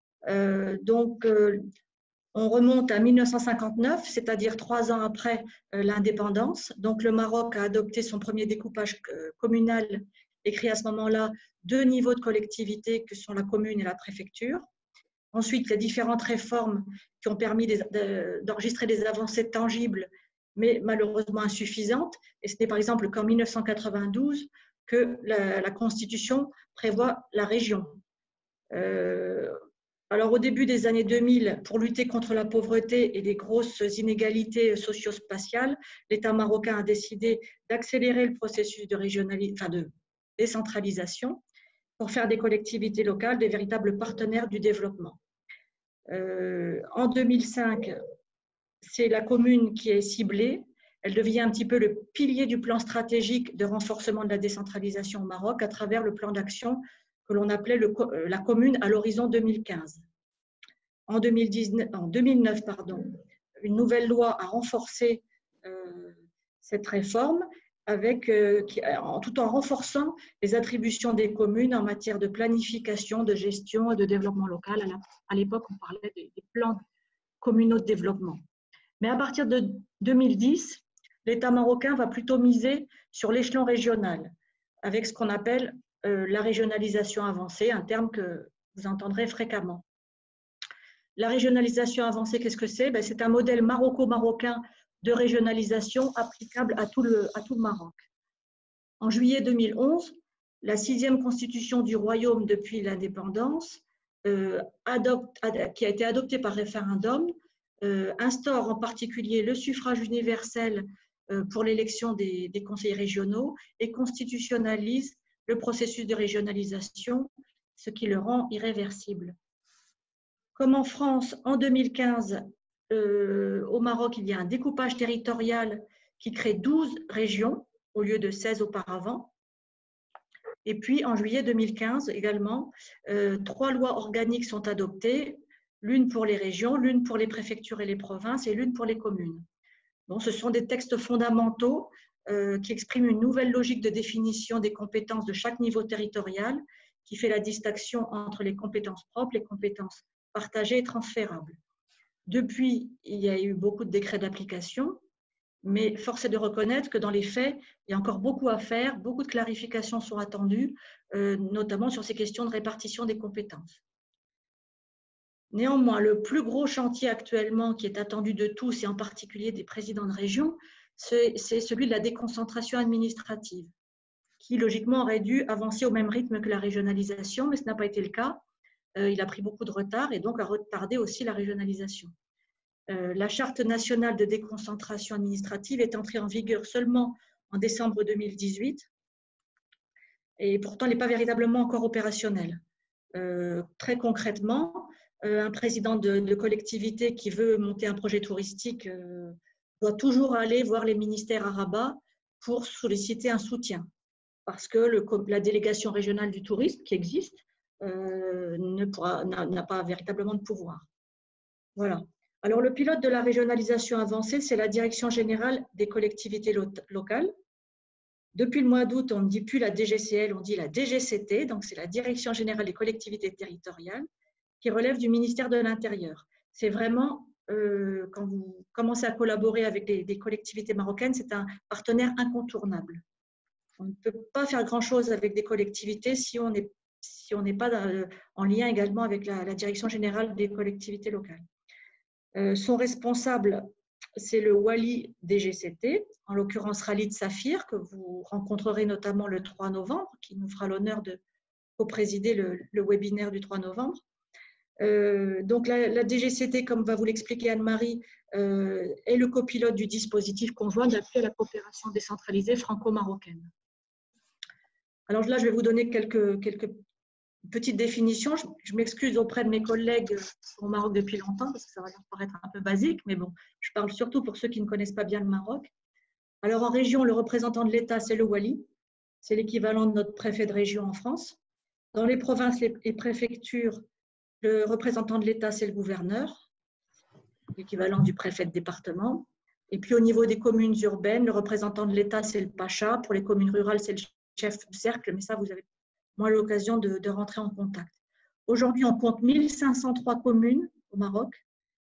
On remonte à 1959, c'est-à-dire 3 ans après l'indépendance. Donc, le Maroc a adopté son premier découpage communal et créé à ce moment-là 2 niveaux de collectivité que sont la commune et la préfecture. Ensuite, les différentes réformes qui ont permis d'enregistrer des avancées tangibles, mais malheureusement insuffisantes. Et ce n'est par exemple qu'en 1992 que la Constitution prévoit la région. Alors, au début des années 2000, pour lutter contre la pauvreté et les grosses inégalités socio-spatiales, l'État marocain a décidé d'accélérer le processus de décentralisation. pour faire des collectivités locales des véritables partenaires du développement. En 2005, c'est la commune qui est ciblée. Elle devient un petit peu le pilier du plan stratégique de renforcement de la décentralisation au Maroc à travers le plan d'action que l'on appelait la commune à l'horizon 2015. En 2009, une nouvelle loi a renforcé cette réforme tout en renforçant les attributions des communes en matière de planification, de gestion et de développement local. À l'époque, on parlait des plans communaux de développement. Mais à partir de 2010, l'État marocain va plutôt miser sur l'échelon régional, avec ce qu'on appelle la régionalisation avancée, un terme que vous entendrez fréquemment. La régionalisation avancée, qu'est-ce que c'est? C'est un modèle maroco-marocain de régionalisation applicable à tout le Maroc. En juillet 2011, la 6e constitution du royaume depuis l'indépendance, qui a été adoptée par référendum, instaure en particulier le suffrage universel pour l'élection des conseillers régionaux et constitutionnalise le processus de régionalisation, ce qui le rend irréversible. Comme en France, en 2015, au Maroc, il y a un découpage territorial qui crée 12 régions au lieu de 16 auparavant. Et puis, en juillet 2015 également, 3 lois organiques sont adoptées, l'une pour les régions, l'une pour les préfectures et les provinces et l'une pour les communes. Bon, ce sont des textes fondamentaux qui expriment une nouvelle logique de définition des compétences de chaque niveau territorial qui fait la distinction entre les compétences propres, les compétences partagées et transférables. Depuis, il y a eu beaucoup de décrets d'application, mais force est de reconnaître que dans les faits, il y a encore beaucoup à faire, beaucoup de clarifications sont attendues, notamment sur ces questions de répartition des compétences. Néanmoins, le plus gros chantier actuellement qui est attendu de tous, et en particulier des présidents de région, c'est celui de la déconcentration administrative, qui logiquement aurait dû avancer au même rythme que la régionalisation, mais ce n'a pas été le cas. Il a pris beaucoup de retard et donc a retardé aussi la régionalisation. La charte nationale de déconcentration administrative est entrée en vigueur seulement en décembre 2018 et pourtant elle n'est pas véritablement encore opérationnelle. Très concrètement, un président de collectivité qui veut monter un projet touristique doit toujours aller voir les ministères à Rabat pour solliciter un soutien parce que la délégation régionale du tourisme qui existe n'a pas véritablement de pouvoir. Voilà. Alors, le pilote de la régionalisation avancée, c'est la Direction générale des collectivités locales. Depuis le mois d'août, on ne dit plus la DGCL, on dit la DGCT, donc c'est la Direction générale des collectivités territoriales, qui relève du ministère de l'Intérieur. C'est vraiment, quand vous commencez à collaborer avec des collectivités marocaines, c'est un partenaire incontournable. On ne peut pas faire grand-chose avec des collectivités si on n'est pas en lien également avec la Direction générale des collectivités locales. Son responsable, c'est le Wali DGCT, en l'occurrence Khalid Safir, que vous rencontrerez notamment le 3 novembre, qui nous fera l'honneur de co-présider le webinaire du 3 novembre. Donc la DGCT, comme va vous l'expliquer Anne-Marie, est le copilote du dispositif conjoint d'appui à la coopération décentralisée franco-marocaine. Alors là, je vais vous donner quelques petites définitions. Je m'excuse auprès de mes collègues au Maroc depuis longtemps parce que ça va leur paraître un peu basique, mais bon, je parle surtout pour ceux qui ne connaissent pas bien le Maroc. Alors en région, le représentant de l'État, c'est le Wali. C'est l'équivalent de notre préfet de région en France. Dans les provinces et préfectures, le représentant de l'État, c'est le gouverneur, l'équivalent du préfet de département. Et puis au niveau des communes urbaines, le représentant de l'État, c'est le pacha. Pour les communes rurales, c'est le chef de cercle, mais ça, vous avez moins l'occasion de rentrer en contact. Aujourd'hui, on compte 1503 communes au Maroc,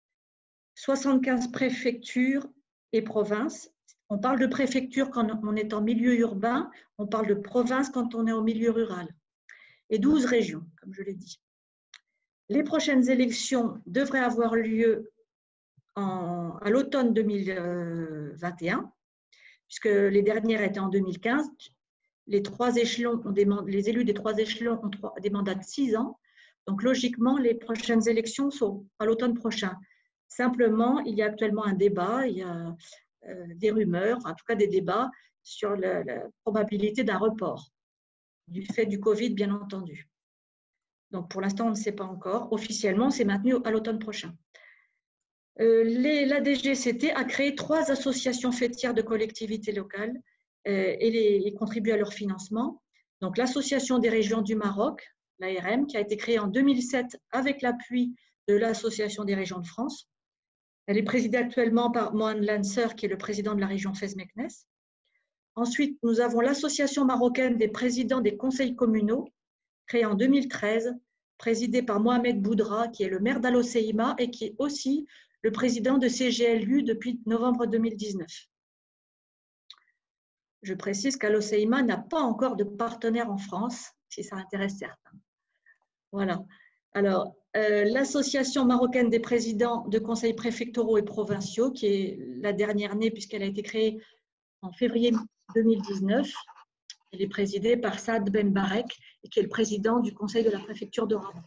75 préfectures et provinces. On parle de préfecture quand on est en milieu urbain, on parle de province quand on est au milieu rural. Et 12 régions, comme je l'ai dit. Les prochaines élections devraient avoir lieu à l'automne 2021, puisque les dernières étaient en 2015. Les élus des 3 échelons ont des mandats de 6 ans. Donc, logiquement, les prochaines élections sont à l'automne prochain. Simplement, il y a actuellement un débat, il y a des rumeurs, en tout cas des débats sur la probabilité d'un report. du fait du Covid, bien entendu. Donc, pour l'instant, on ne sait pas encore. Officiellement, c'est maintenu à l'automne prochain. La DGCT a créé 3 associations fêtières de collectivités locales et contribue à leur financement. Donc, l'Association des régions du Maroc, l'ARM, qui a été créée en 2007 avec l'appui de l'Association des régions de France. Elle est présidée actuellement par Mohamed Lancer, qui est le président de la région Fès-Meknès. Ensuite, nous avons l'Association marocaine des présidents des conseils communaux, créée en 2013, présidée par Mohamed Boudra, qui est le maire d'Al-Hoceïma et qui est aussi le président de CGLU depuis novembre 2019. Je précise qu'Al-Hoceïma n'a pas encore de partenaire en France, si ça intéresse certains. Voilà. Alors, l'Association marocaine des présidents de conseils préfectoraux et provinciaux, qui est la dernière née puisqu'elle a été créée en février 2019. Elle est présidée par Saad Ben Barek, qui est le président du conseil de la préfecture de Rabat.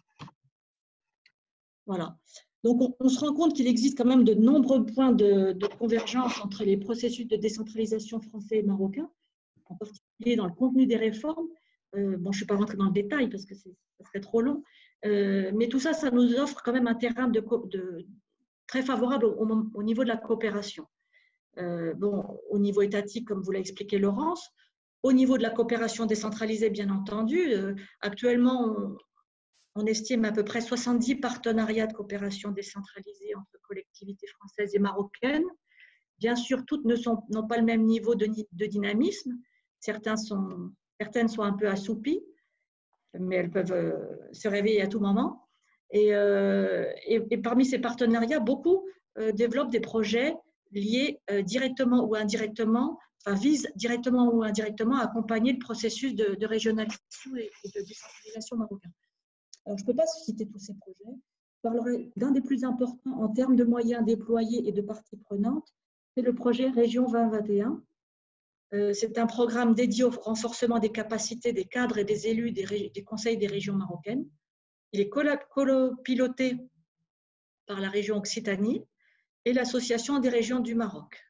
Voilà. Donc, on se rend compte qu'il existe quand même de nombreux points de convergence entre les processus de décentralisation français et marocains, en particulier dans le contenu des réformes. Bon, je ne suis pas rentrée dans le détail parce que ça serait trop long, mais tout ça, ça nous offre quand même un terrain très favorable au niveau de la coopération. Bon, au niveau étatique, comme vous l'a expliqué Laurence, au niveau de la coopération décentralisée, bien entendu, actuellement, on estime à peu près 70 partenariats de coopération décentralisée entre collectivités françaises et marocaines. Bien sûr, toutes n'ont pas le même niveau de dynamisme. Certaines sont un peu assoupies, mais elles peuvent se réveiller à tout moment. Et parmi ces partenariats, beaucoup développent des projets liés directement ou indirectement, enfin visent directement ou indirectement à accompagner le processus de régionalisation et de décentralisation marocain. Alors, je ne peux pas citer tous ces projets. Je parlerai d'un des plus importants en termes de moyens déployés et de parties prenantes. C'est le projet Région 2021. C'est un programme dédié au renforcement des capacités des cadres et des élus des conseils des régions marocaines. Il est piloté par la région Occitanie et l'Association des régions du Maroc.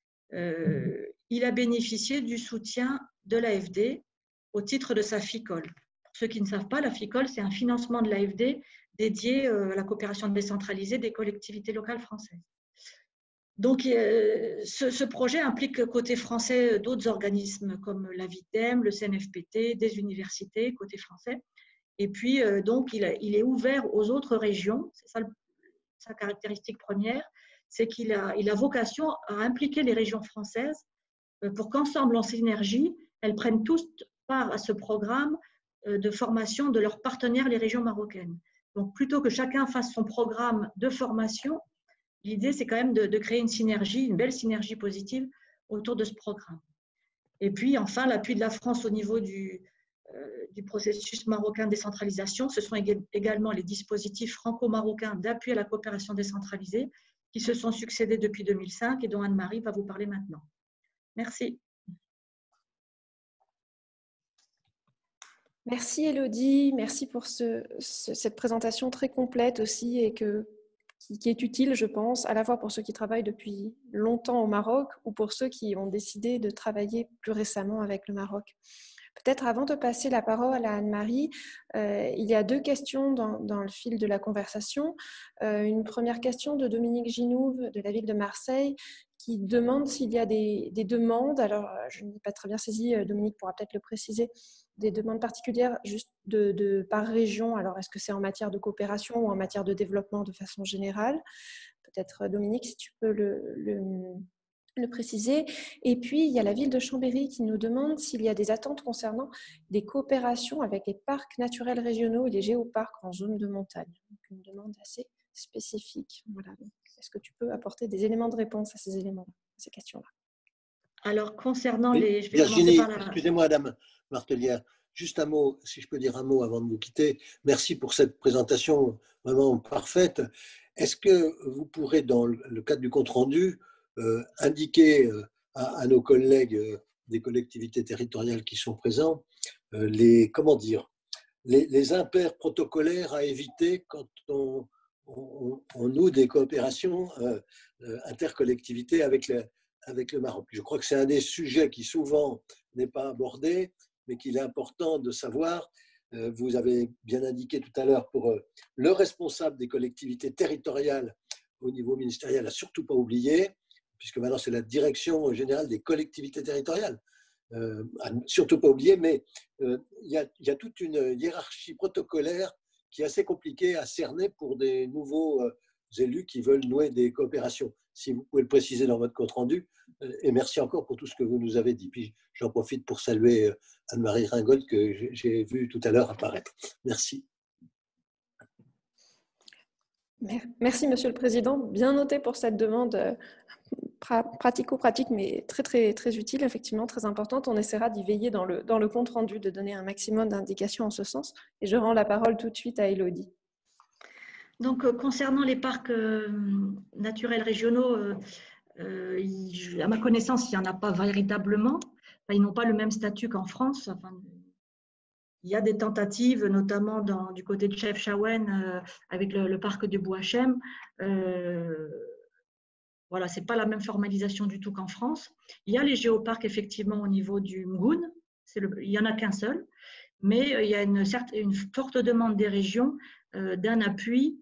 Il a bénéficié du soutien de l'AFD au titre de sa FICOL. Pour ceux qui ne savent pas, la FICOL, c'est un financement de l'AFD dédié à la coopération décentralisée des collectivités locales françaises. Donc, ce projet implique côté français d'autres organismes comme la VITEM, le CNFPT, des universités côté français. Et puis, donc, il est ouvert aux autres régions. C'est ça sa caractéristique première, c'est qu'il a vocation à impliquer les régions françaises pour qu'ensemble, en synergie, elles prennent tous part à ce programme de formation de leurs partenaires, les régions marocaines. Donc, plutôt que chacun fasse son programme de formation, l'idée, c'est quand même de créer une synergie, une belle synergie positive autour de ce programme. Et puis, enfin, l'appui de la France au niveau du processus marocain de décentralisation, ce sont également les dispositifs franco-marocains d'appui à la coopération décentralisée qui se sont succédés depuis 2005 et dont Anne-Marie va vous parler maintenant. Merci. Merci Élodie, merci pour cette présentation très complète aussi et qui est utile, je pense, à la fois pour ceux qui travaillent depuis longtemps au Maroc ou pour ceux qui ont décidé de travailler plus récemment avec le Maroc. Peut-être avant de passer la parole à Anne-Marie, il y a 2 questions dans le fil de la conversation. Une première question de Dominique Ginouve de la ville de Marseille qui demande s'il y a des demandes, alors je n'ai pas très bien saisi, Dominique pourra peut-être le préciser, des demandes particulières juste par région. Alors est-ce que c'est en matière de coopération ou en matière de développement de façon générale? Peut-être Dominique, si tu peux le préciser. Et puis, il y a la ville de Chambéry qui nous demande s'il y a des attentes concernant des coopérations avec les parcs naturels régionaux et les géoparcs en zone de montagne. Donc, une demande assez spécifique. Voilà. Est-ce que tu peux apporter des éléments de réponse à ces éléments-là, à ces questions-là? Alors, concernant les… Virginie, excusez-moi, Madame Martelière, juste un mot, si je peux dire un mot avant de vous quitter. Merci pour cette présentation vraiment parfaite. Est-ce que vous pourrez, dans le cadre du compte-rendu, indiquer à nos collègues des collectivités territoriales qui sont présents les impairs protocolaires à éviter quand on noue des coopérations intercollectivités avec le Maroc. Je crois que c'est un des sujets qui souvent n'est pas abordé mais qu'il est important de savoir. Vous avez bien indiqué tout à l'heure pour le responsable des collectivités territoriales au niveau ministériel, à surtout pas oublier, puisque maintenant c'est la direction générale des collectivités territoriales, à surtout pas oublier, mais il y a toute une hiérarchie protocolaire qui est assez compliquée à cerner pour des nouveaux élus qui veulent nouer des coopérations. Si vous pouvez le préciser dans votre compte-rendu, et merci encore pour tout ce que vous nous avez dit. Puis j'en profite pour saluer Anne-Marie Ringold que j'ai vue tout à l'heure apparaître. Merci. Merci, Monsieur le Président. Bien noté pour cette demande pratico-pratique, mais très, très, très utile, effectivement, très importante. On essaiera d'y veiller dans le compte-rendu, de donner un maximum d'indications en ce sens. Et je rends la parole tout de suite à Élodie. Donc, concernant les parcs naturels régionaux, à ma connaissance, il n'y en a pas véritablement. Enfin, ils n'ont pas le même statut qu'en France. Enfin, il y a des tentatives, notamment du côté de Chefchaouen, avec le parc de Bouachem. Voilà, ce n'est pas la même formalisation du tout qu'en France. Il y a les géoparcs, effectivement, au niveau du Mgoun. Il n'y en a qu'un seul. Mais il y a une forte demande des régions d'un appui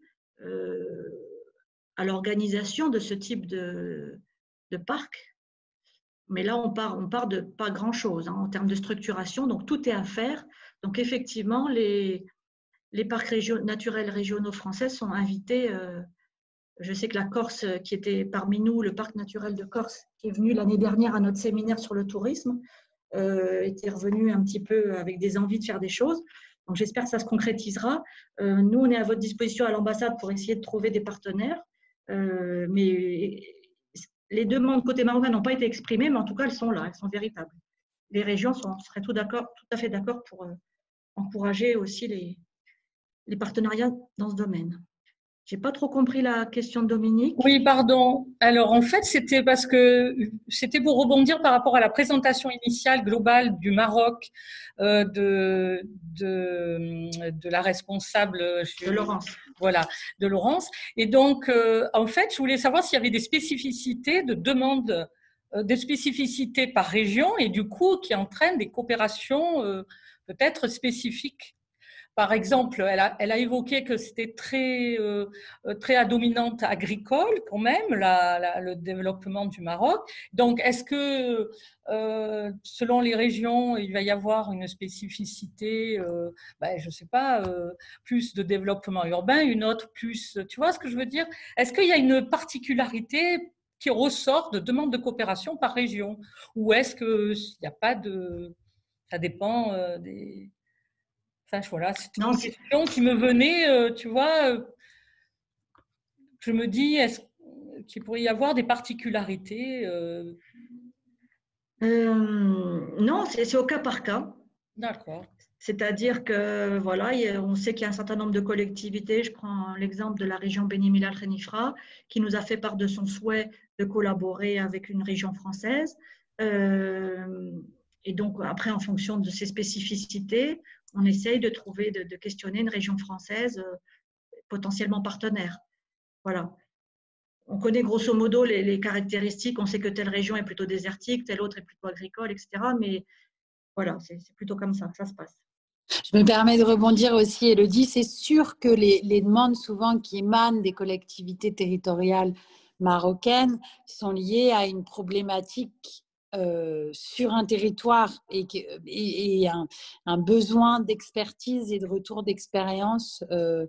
à l'organisation de ce type de parc. Mais là, on part de pas grand-chose en termes de structuration. Donc, tout est à faire. Donc, effectivement, les parcs naturels régionaux français sont invités. Je sais que la Corse, qui était parmi nous, le parc naturel de Corse, qui est venu l'année dernière à notre séminaire sur le tourisme, était revenu un petit peu avec des envies de faire des choses. Donc, j'espère que ça se concrétisera. Nous, on est à votre disposition à l'ambassade pour essayer de trouver des partenaires. Mais les demandes côté marocain n'ont pas été exprimées, mais en tout cas, elles sont là, elles sont véritables. Les régions seraient tout à fait d'accord pour encourager aussi les partenariats dans ce domaine. Je n'ai pas trop compris la question de Dominique. Oui, pardon. Alors, en fait, c'était parce que c'était pour rebondir par rapport à la présentation initiale globale du Maroc de la responsable de Laurence. Voilà, de Laurence. Et donc, en fait, je voulais savoir s'il y avait des spécificités de demande, des spécificités par région et du coup, qui entraînent des coopérations peut-être spécifiques. Par exemple, elle a évoqué que c'était très à dominante agricole quand même, le développement du Maroc. Donc, est-ce que selon les régions, il va y avoir une spécificité, je ne sais pas, plus de développement urbain, une autre plus… Tu vois ce que je veux dire? Est-ce qu'il y a une particularité qui ressort de demande de coopération par région? Ou est-ce qu'il n'y a pas de… Ça dépend des… Enfin, voilà, c'était une question qui me venait, tu vois. Je me dis, est-ce qu'il pourrait y avoir des particularités Non, c'est au cas par cas. D'accord. C'est-à-dire que, voilà, on sait qu'il y a un certain nombre de collectivités, je prends l'exemple de la région Beni Mellal Khénifra, qui nous a fait part de son souhait de collaborer avec une région française. Et donc, après, en fonction de ces spécificités, on essaye de trouver, de questionner une région française potentiellement partenaire. Voilà. On connaît grosso modo les caractéristiques. On sait que telle région est plutôt désertique, telle autre est plutôt agricole, etc. Mais voilà, c'est plutôt comme ça que ça se passe. Je me permets de rebondir aussi, Élodie. C'est sûr que les demandes souvent qui émanent des collectivités territoriales marocaines sont liées à une problématique sur un territoire et un besoin d'expertise et de retour d'expérience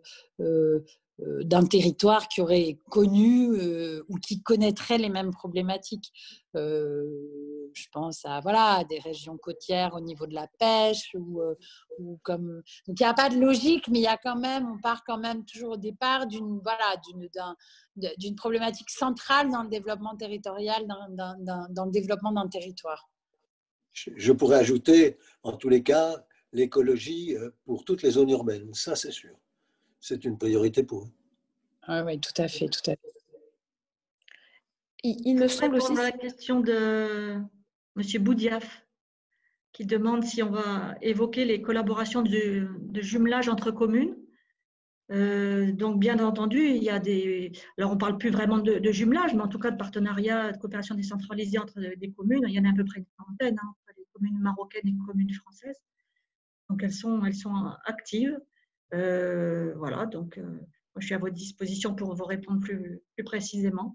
d'un territoire qui aurait connu ou qui connaîtrait les mêmes problématiques. Je pense à des régions côtières au niveau de la pêche ou comme… Donc, il n'y a pas de logique, mais il y a quand même, on part quand même toujours au départ d'une problématique centrale dans le développement territorial, dans le développement d'un territoire. Je pourrais ajouter, en tous les cas, l'écologie pour toutes les zones urbaines. Ça, c'est sûr. C'est une priorité pour eux. Ah, oui, tout à fait, tout à fait. Il me semble aussi… la question de M. Boudiaf, qui demande si on va évoquer les collaborations de jumelage entre communes. Donc, bien entendu, il y a des… Alors, on ne parle plus vraiment de jumelage, mais en tout cas de partenariat, de coopération décentralisée entre des communes. Il y en a à peu près une quarantaine entre les communes marocaines et communes françaises. Donc, elles sont actives. Voilà, donc moi, je suis à votre disposition pour vous répondre plus précisément.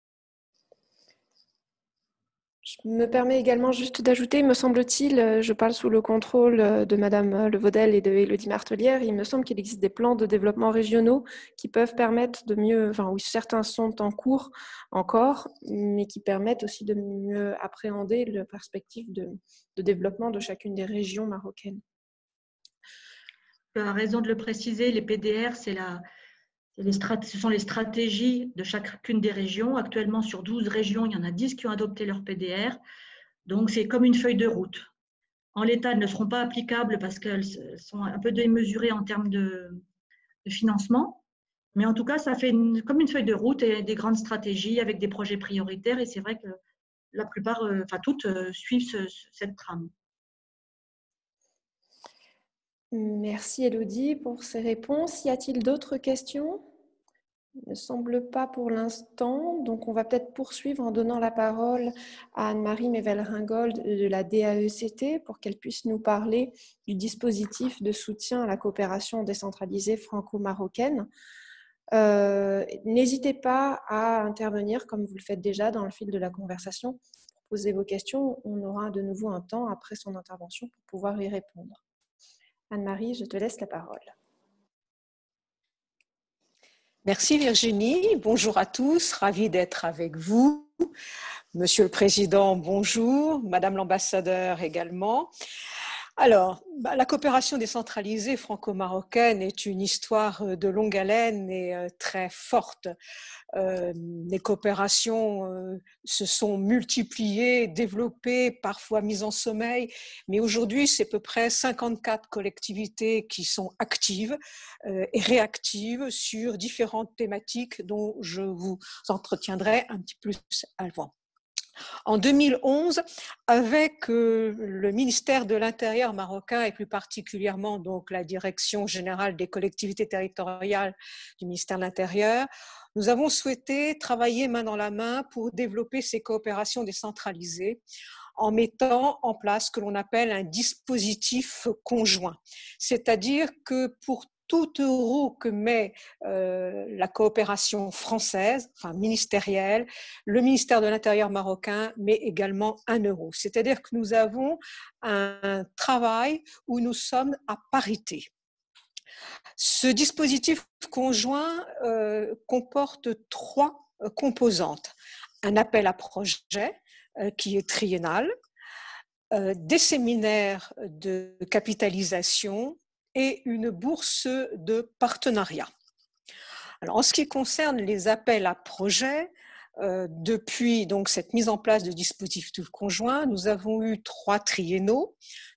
Je me permets également juste d'ajouter, me semble-t-il, je parle sous le contrôle de Madame Levaudel et de Élodie Martelière, il me semble qu'il existe des plans de développement régionaux qui peuvent permettre de mieux, enfin oui, certains sont en cours encore, mais qui permettent aussi de mieux appréhender la perspective de développement de chacune des régions marocaines. Tu as raison de le préciser, les PDR, ce sont les stratégies de chacune des régions. Actuellement, sur 12 régions, il y en a 10 qui ont adopté leur PDR. Donc, c'est comme une feuille de route. En l'état, elles ne seront pas applicables parce qu'elles sont un peu démesurées en termes de financement. Mais en tout cas, ça fait comme une feuille de route et des grandes stratégies avec des projets prioritaires. Et c'est vrai que la plupart, enfin toutes, suivent cette trame. Merci Élodie pour ces réponses. Y a-t-il d'autres questions? Il ne semble pas pour l'instant, donc on va peut-être poursuivre en donnant la parole à Anne-Marie Mevel-Ringold de la DAECT pour qu'elle puisse nous parler du dispositif de soutien à la coopération décentralisée franco-marocaine. N'hésitez pas à intervenir comme vous le faites déjà dans le fil de la conversation pour poser vos questions. On aura de nouveau un temps après son intervention pour pouvoir y répondre. Anne-Marie, je te laisse la parole. Merci Virginie, bonjour à tous, ravie d'être avec vous. Monsieur le Président, bonjour, Madame l'ambassadeur également. Alors, la coopération décentralisée franco-marocaine est une histoire de longue haleine et très forte. Les coopérations se sont multipliées, développées, parfois mises en sommeil, mais aujourd'hui, c'est à peu près 54 collectivités qui sont actives et réactives sur différentes thématiques dont je vous entretiendrai un petit peu plus avant. En 2011, avec le ministère de l'Intérieur marocain et plus particulièrement donc la Direction générale des collectivités territoriales du ministère de l'Intérieur, nous avons souhaité travailler main dans la main pour développer ces coopérations décentralisées en mettant en place ce que l'on appelle un dispositif conjoint. C'est-à-dire que pour tout euro que met la coopération française, enfin ministérielle, le ministère de l'Intérieur marocain met également 1 euro. C'est-à-dire que nous avons un travail où nous sommes à parité. Ce dispositif conjoint comporte 3 composantes. Un appel à projet qui est triennal, des séminaires de capitalisation et une bourse de partenariat. Alors, en ce qui concerne les appels à projets, depuis donc cette mise en place de dispositifs conjoints, nous avons eu 3 triennaux,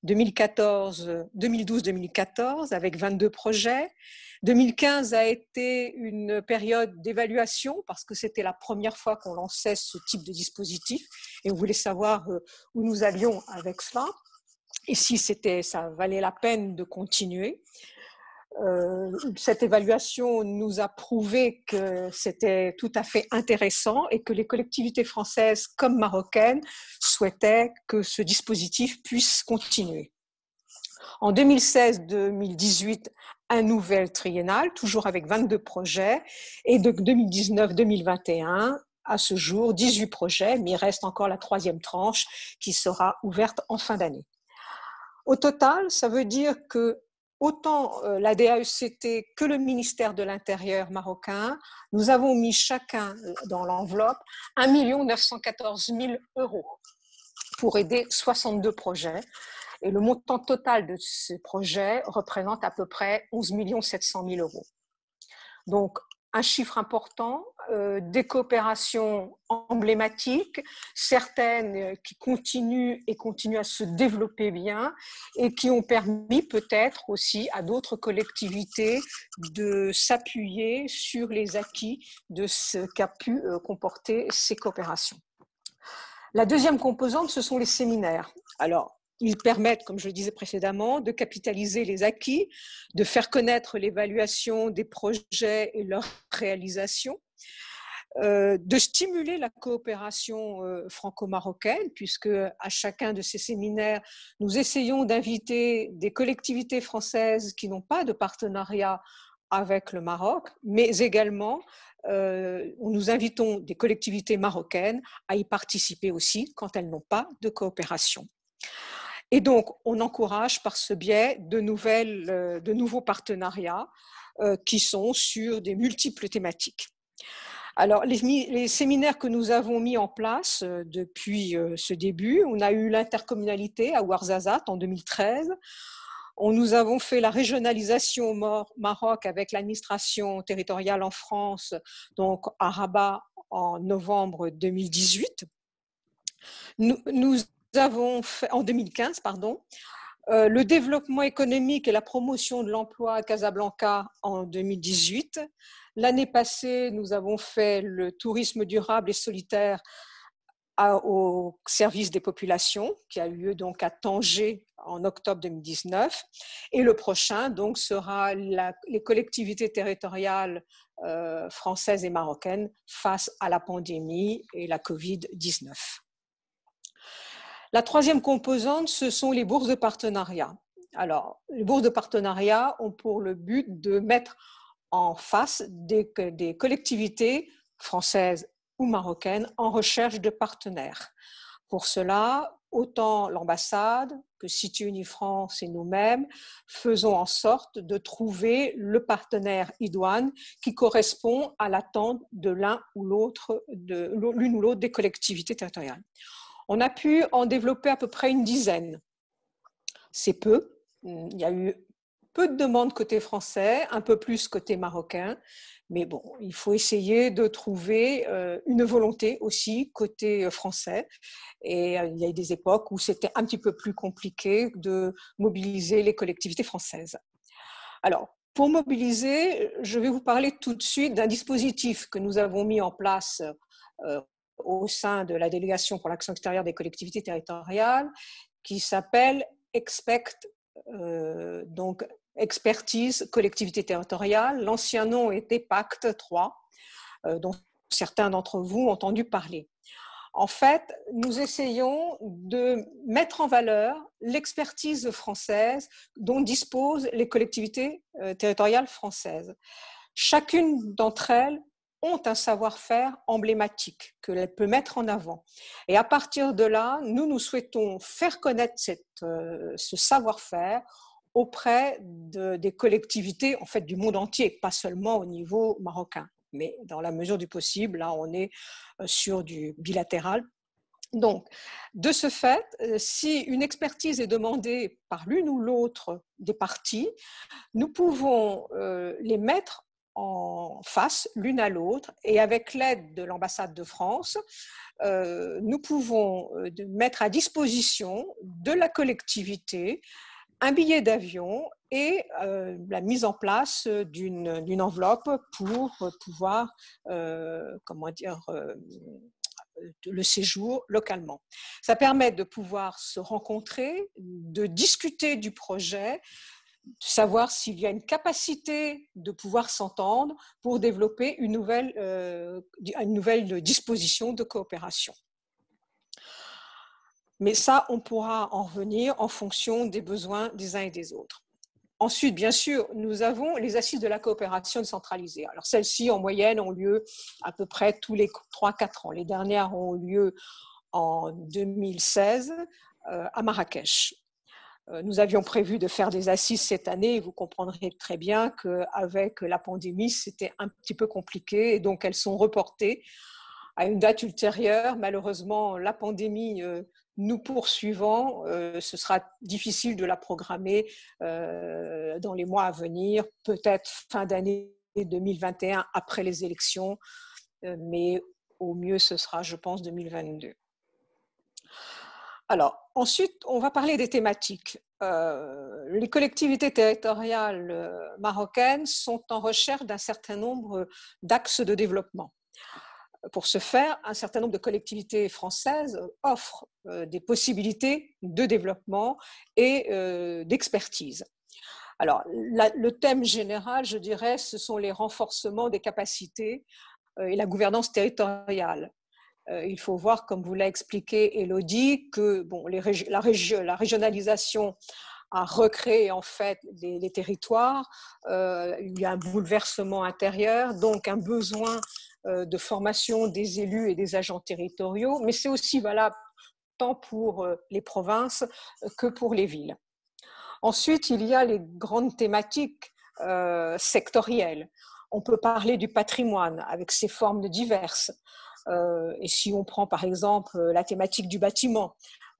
2012-2014 avec 22 projets. 2015 a été une période d'évaluation parce que c'était la première fois qu'on lançait ce type de dispositif et on voulait savoir où nous allions avec cela et si ça valait la peine de continuer. Cette évaluation nous a prouvé que c'était tout à fait intéressant et que les collectivités françaises comme marocaines souhaitaient que ce dispositif puisse continuer. En 2016-2018, un nouvel triennal, toujours avec 22 projets, et de 2019-2021, à ce jour, 18 projets, mais il reste encore la 3e tranche qui sera ouverte en fin d'année. Au total, ça veut dire que autant la DAECT que le ministère de l'Intérieur marocain, nous avons mis chacun dans l'enveloppe 1 914 000 € pour aider 62 projets. Et le montant total de ces projets représente à peu près 11 700 000 €. Donc, un chiffre important, des coopérations emblématiques, certaines qui continuent à se développer bien et qui ont permis peut-être aussi à d'autres collectivités de s'appuyer sur les acquis de ce qu'a pu comporter ces coopérations. La deuxième composante, ce sont les séminaires. Alors, ils permettent, comme je le disais précédemment, de capitaliser les acquis, de faire connaître l'évaluation des projets et leur réalisation. de stimuler la coopération franco-marocaine, puisque à chacun de ces séminaires, nous essayons d'inviter des collectivités françaises qui n'ont pas de partenariat avec le Maroc, mais également nous invitons des collectivités marocaines à y participer aussi quand elles n'ont pas de coopération. Et donc, on encourage par ce biais de nouveaux partenariats qui sont sur des multiples thématiques. Alors, les séminaires que nous avons mis en place depuis ce début, on a eu l'intercommunalité à Ouarzazate en 2013. Nous avons fait la régionalisation au Maroc avec l'administration territoriale en France, donc à Rabat en novembre 2018. Nous avons fait, en 2015, pardon, le développement économique et la promotion de l'emploi à Casablanca en 2018. L'année passée, nous avons fait le tourisme durable et solitaire au service des populations, qui a eu lieu donc à Tanger en octobre 2019. Et le prochain donc, sera les collectivités territoriales françaises et marocaines face à la pandémie et la Covid-19. La troisième composante, ce sont les bourses de partenariat. Alors, les bourses de partenariat ont pour le but de mettre en face des collectivités françaises ou marocaines en recherche de partenaires. Pour cela, autant l'ambassade que Cité Unie France et nous-mêmes faisons en sorte de trouver le partenaire idoine qui correspond à l'attente de l'une ou l'autre des collectivités territoriales. On a pu en développer à peu près une dizaine. C'est peu. Il y a eu peu de demandes côté français, un peu plus côté marocain. Mais bon, il faut essayer de trouver une volonté aussi côté français. Et il y a eu des époques où c'était un petit peu plus compliqué de mobiliser les collectivités françaises. Alors, pour mobiliser, je vais vous parler tout de suite d'un dispositif que nous avons mis en place au sein de la délégation pour l'action extérieure des collectivités territoriales, qui s'appelle donc Expertise Collectivité Territoriale. L'ancien nom était Pacte 3, dont certains d'entre vous ont entendu parler. En fait, nous essayons de mettre en valeur l'expertise française dont disposent les collectivités territoriales françaises. Chacune d'entre elles ont un savoir-faire emblématique qu'elle peut mettre en avant. Et à partir de là, nous souhaitons faire connaître ce savoir-faire auprès des collectivités en fait, du monde entier, pas seulement au niveau marocain. Mais dans la mesure du possible, là, on est sur du bilatéral. Donc, de ce fait, si une expertise est demandée par l'une ou l'autre des parties, nous pouvons les mettre en face l'une à l'autre et avec l'aide de l'ambassade de France, nous pouvons mettre à disposition de la collectivité un billet d'avion et la mise en place d'une enveloppe pour pouvoir, le séjour localement. Ça permet de pouvoir se rencontrer, de discuter du projet, de savoir s'il y a une capacité de pouvoir s'entendre pour développer une nouvelle disposition de coopération. Mais ça, on pourra en revenir en fonction des besoins des uns et des autres. Ensuite, bien sûr, nous avons les assises de la coopération décentralisée. Alors, celles-ci, en moyenne, ont lieu à peu près tous les 3-4 ans. Les dernières ont lieu en 2016 à Marrakech. Nous avions prévu de faire des assises cette année et vous comprendrez très bien qu'avec la pandémie, c'était un petit peu compliqué et donc elles sont reportées à une date ultérieure. Malheureusement, la pandémie nous poursuivant, ce sera difficile de la programmer dans les mois à venir, peut-être fin d'année 2021 après les élections, mais au mieux ce sera, je pense, 2022. Alors, ensuite, on va parler des thématiques. Les collectivités territoriales marocaines sont en recherche d'un certain nombre d'axes de développement. Pour ce faire, un certain nombre de collectivités françaises offrent des possibilités de développement et d'expertise. Alors, le thème général, je dirais, ce sont les renforcements des capacités et la gouvernance territoriale. Il faut voir, comme vous l'a expliqué Élodie, que bon, la régionalisation a recréé en fait les territoires. Il y a un bouleversement intérieur, donc un besoin de formation des élus et des agents territoriaux, mais c'est aussi valable tant pour les provinces que pour les villes. Ensuite, il y a les grandes thématiques sectorielles. On peut parler du patrimoine avec ses formes diverses. Et si on prend par exemple la thématique du bâtiment,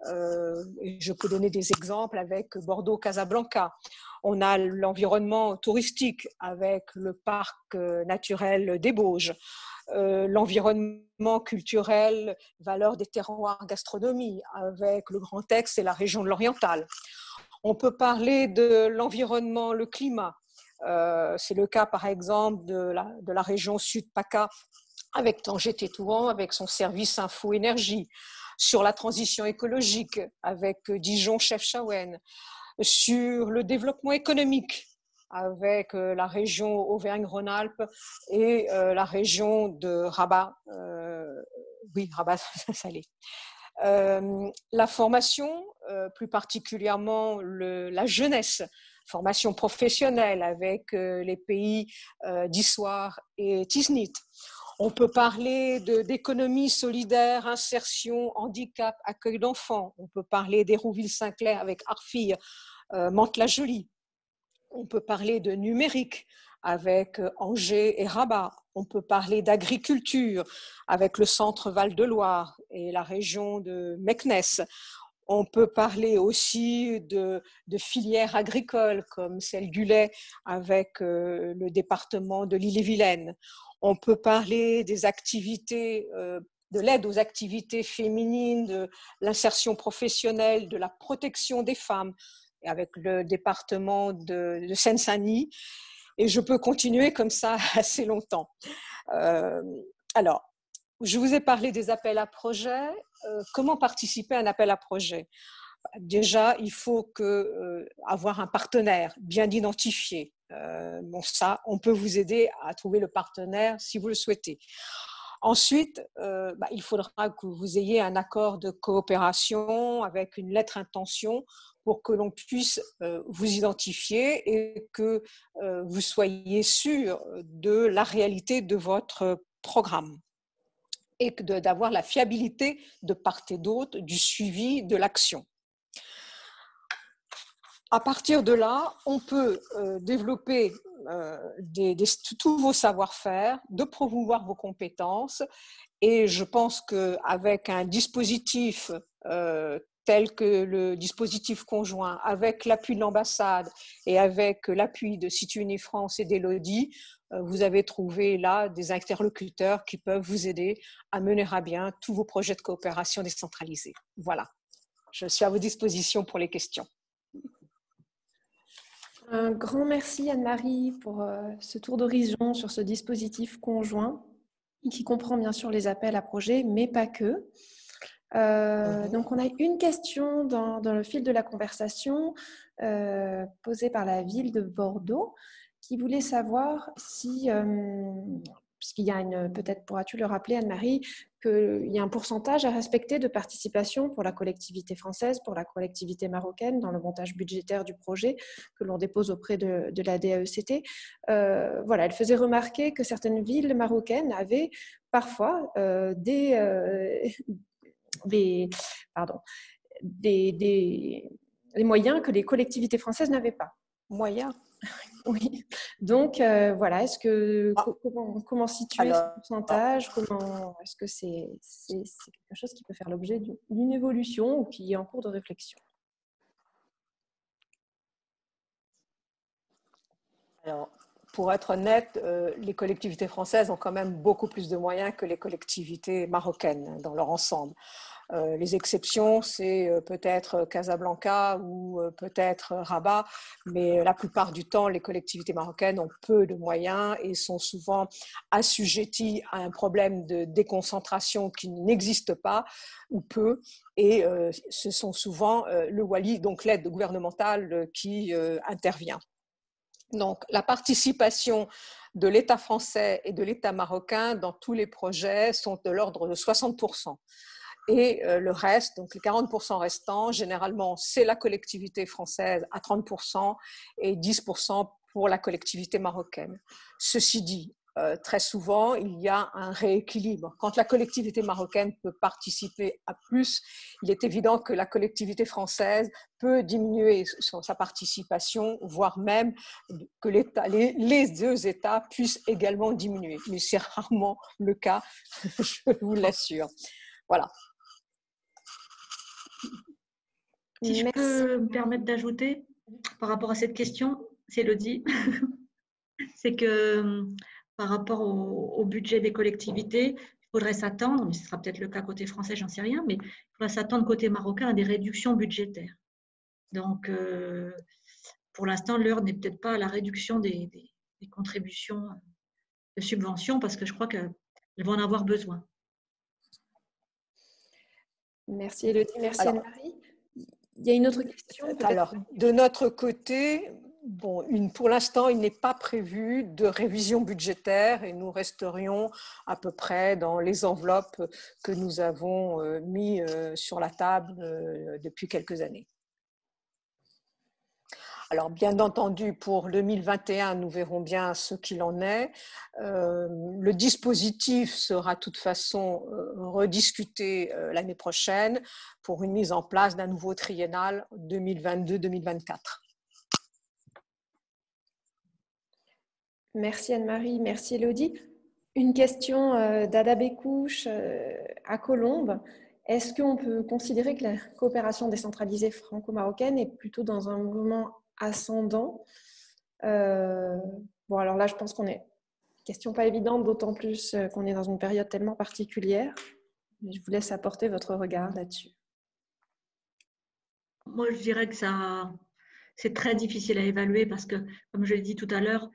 je peux donner des exemples avec Bordeaux-Casablanca. On a l'environnement touristique avec le parc naturel des Bauges, l'environnement culturel, valeur des terroirs gastronomie avec le Grand Est et la région de l'Oriental. On peut parler de l'environnement, le climat. C'est le cas par exemple de la région Sud-PACA avec Tanger-Tétouan, avec son service info-énergie, sur la transition écologique avec Dijon-Chefchaouen, sur le développement économique avec la région Auvergne-Rhône-Alpes et la région de Rabat, Rabat-Salé. La formation, plus particulièrement la jeunesse, formation professionnelle avec les pays d'Issoire et Tiznit. On peut parler d'économie solidaire, insertion, handicap, accueil d'enfants. On peut parler d'Hérouville-Saint-Clair avec Arfille, Mantes-la-Jolie. On peut parler de numérique avec Angers et Rabat. On peut parler d'agriculture avec le centre Val-de-Loire et la région de Meknès. On peut parler aussi de filières agricoles comme celle du lait avec le département de l'Ille-et-Vilaine. On peut parler des activités, de l'aide aux activités féminines, de l'insertion professionnelle, de la protection des femmes avec le département de Seine-Saint-Denis. Et je peux continuer comme ça assez longtemps. Alors, je vous ai parlé des appels à projets. Comment participer à un appel à projet? Déjà, il faut avoir un partenaire bien identifié. Bon, ça, on peut vous aider à trouver le partenaire si vous le souhaitez. Ensuite, il faudra que vous ayez un accord de coopération avec une lettre intention pour que l'on puisse vous identifier et que vous soyez sûr de la réalité de votre programme et d'avoir la fiabilité de part et d'autre du suivi de l'action. À partir de là, on peut développer tous vos savoir-faire, de promouvoir vos compétences. Et je pense qu'avec un dispositif tel que le dispositif conjoint, avec l'appui de l'ambassade et avec l'appui de Situ Uni France et d'Élodie, vous avez trouvé là des interlocuteurs qui peuvent vous aider à mener à bien tous vos projets de coopération décentralisés. Voilà, je suis à vos dispositions pour les questions. Un grand merci Anne-Marie pour ce tour d'horizon sur ce dispositif conjoint qui comprend bien sûr les appels à projets, mais pas que. Donc on a une question dans le fil de la conversation posée par la ville de Bordeaux qui voulait savoir si, puisqu'il y a peut-être pourras-tu le rappeler Anne-Marie, qu'il y a un pourcentage à respecter de participation pour la collectivité française, pour la collectivité marocaine dans le montage budgétaire du projet que l'on dépose auprès de la DAECT. Voilà, elle faisait remarquer que certaines villes marocaines avaient parfois des moyens que les collectivités françaises n'avaient pas. Moyens? Oui. Donc, voilà, comment situer ce pourcentage? Est-ce que c'est quelque chose qui peut faire l'objet d'une évolution ou qui est en cours de réflexion? Alors, pour être honnête, les collectivités françaises ont quand même beaucoup plus de moyens que les collectivités marocaines dans leur ensemble. Les exceptions, c'est peut-être Casablanca ou peut-être Rabat, mais la plupart du temps, les collectivités marocaines ont peu de moyens et sont souvent assujetties à un problème de déconcentration qui n'existe pas ou peu, et ce sont souvent le Wali, donc l'aide gouvernementale, qui intervient. Donc, la participation de l'État français et de l'État marocain dans tous les projets sont de l'ordre de 60%. Et le reste, donc les 40% restants, généralement, c'est la collectivité française à 30% et 10% pour la collectivité marocaine. Ceci dit, très souvent, il y a un rééquilibre. Quand la collectivité marocaine peut participer à plus, il est évident que la collectivité française peut diminuer sa participation, voire même que les deux États puissent également diminuer. Mais c'est rarement le cas, je vous l'assure. Voilà. Si je peux me permettre d'ajouter par rapport à cette question, c'est Elodie, c'est que par rapport au budget des collectivités, il faudrait s'attendre, mais ce sera peut-être le cas côté français, j'en sais rien, mais il faudrait s'attendre côté marocain à des réductions budgétaires. Donc, pour l'instant, l'heure n'est peut-être pas à la réduction des contributions de subventions parce que je crois qu'elles vont en avoir besoin. Merci Elodie, merci Anne-Marie. Il y a une autre question? Alors, de notre côté, bon, pour l'instant, il n'est pas prévu de révision budgétaire et nous resterions à peu près dans les enveloppes que nous avons mis sur la table depuis quelques années. Alors, bien entendu, pour 2021, nous verrons bien ce qu'il en est. Le dispositif sera de toute façon rediscuté l'année prochaine pour une mise en place d'un nouveau triennal 2022-2024. Merci Anne-Marie, merci Elodie. Une question d'Ada Bécouche à Colombes. Est-ce qu'on peut considérer que la coopération décentralisée franco-marocaine est plutôt dans un mouvement ascendant? Bon, alors là, je pense qu'on est... Question pas évidente, d'autant plus qu'on est dans une période tellement particulière. Je vous laisse apporter votre regard là-dessus. Moi, je dirais que c'est très difficile à évaluer parce que, comme je l'ai dit tout à l'heure,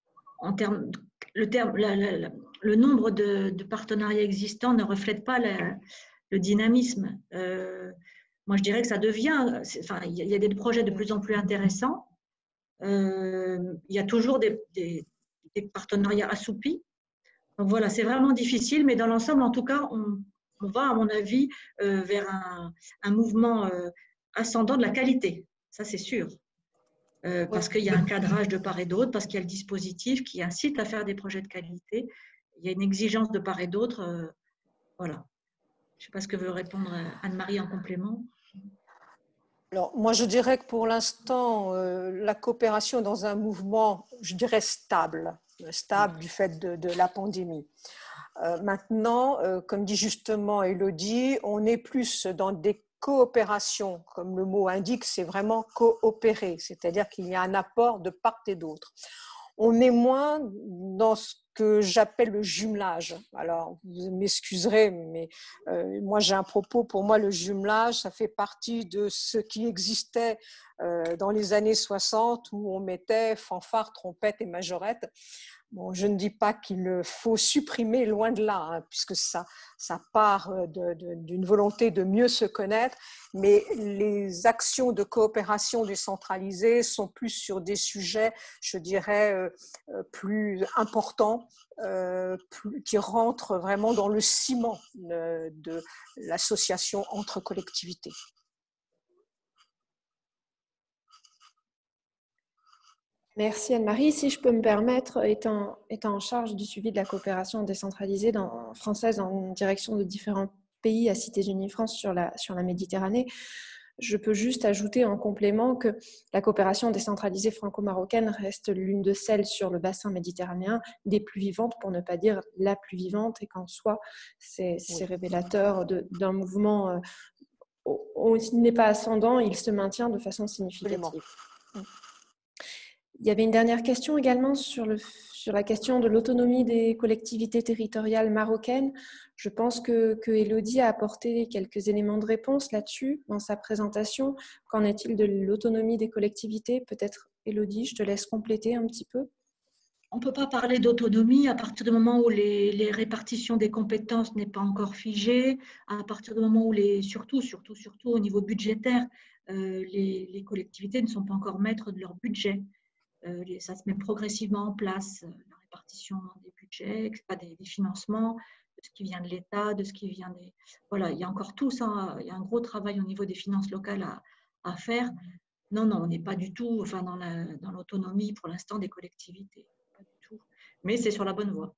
le nombre de partenariats existants ne reflète pas le dynamisme. Moi, je dirais que ça devient... Enfin, il y a des projets de plus en plus intéressants. Il y a toujours des partenariats assoupis. Donc voilà, c'est vraiment difficile, mais dans l'ensemble, en tout cas, on va, à mon avis, vers un mouvement ascendant de la qualité. Ça, c'est sûr. Parce qu'il y a un cadrage de part et d'autre, parce qu'il y a le dispositif qui incite à faire des projets de qualité. Il y a une exigence de part et d'autre. Voilà. Je ne sais pas ce que veut répondre Anne-Marie en complément. Alors, moi, je dirais que pour l'instant, la coopération est dans un mouvement, je dirais, stable du fait de la pandémie. Maintenant, comme dit justement Elodie, on est plus dans des coopérations, comme le mot indique, c'est vraiment coopérer, c'est-à-dire qu'il y a un apport de part et d'autre. On est moins dans ce que j'appelle le jumelage. Alors, vous m'excuserez, mais moi j'ai un propos, pour moi le jumelage, ça fait partie de ce qui existait dans les années 60 où on mettait fanfare, trompette et majorette. Bon, je ne dis pas qu'il faut supprimer, loin de là, hein, puisque ça part d'une volonté de mieux se connaître, mais les actions de coopération décentralisée sont plus sur des sujets, je dirais, plus importants, qui rentrent vraiment dans le ciment de l'association entre collectivités. Merci Anne-Marie. Si je peux me permettre, étant en charge du suivi de la coopération décentralisée française en direction de différents pays à Cités Unies France sur la Méditerranée, je peux juste ajouter en complément que la coopération décentralisée franco-marocaine reste l'une de celles sur le bassin méditerranéen des plus vivantes, pour ne pas dire la plus vivante, et qu'en soi, c'est révélateur d'un mouvement, s'il n'est pas ascendant, il se maintient de façon significative. Il y avait une dernière question également sur la question de l'autonomie des collectivités territoriales marocaines. Je pense que Elodie a apporté quelques éléments de réponse là-dessus dans sa présentation. Qu'en est-il de l'autonomie des collectivités? Peut-être, Elodie, je te laisse compléter un petit peu. On ne peut pas parler d'autonomie à partir du moment où les répartitions des compétences n'est pas encore figée, à partir du moment où surtout au niveau budgétaire, les collectivités ne sont pas encore maîtres de leur budget. Ça se met progressivement en place, la répartition des budgets, des financements, de ce qui vient de l'État, de ce qui vient des… Voilà, il y a encore tout ça, il y a un gros travail au niveau des finances locales à faire. Non, on n'est pas du tout dans l'autonomie pour l'instant des collectivités. Pas du tout. Mais c'est sur la bonne voie.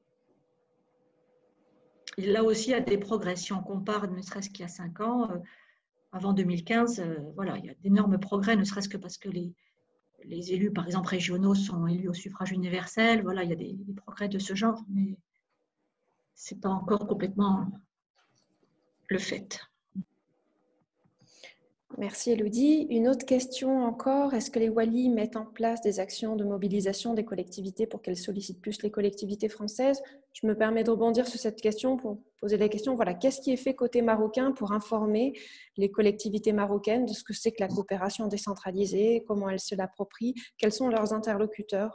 Et là aussi, il y a des progrès. Si on compare, ne serait-ce qu'il y a 5 ans, avant 2015, voilà, il y a d'énormes progrès, ne serait-ce que parce que les élus, par exemple, régionaux sont élus au suffrage universel. Voilà, il y a des progrès de ce genre, mais ce n'est pas encore complètement le fait. Merci Élodie. Une autre question encore, est-ce que les Wallis mettent en place des actions de mobilisation des collectivités pour qu'elles sollicitent plus les collectivités françaises? Je me permets de rebondir sur cette question pour poser la question, voilà, qu'est-ce qui est fait côté marocain pour informer les collectivités marocaines de ce que c'est que la coopération décentralisée, comment elles se l'approprient, quels sont leurs interlocuteurs?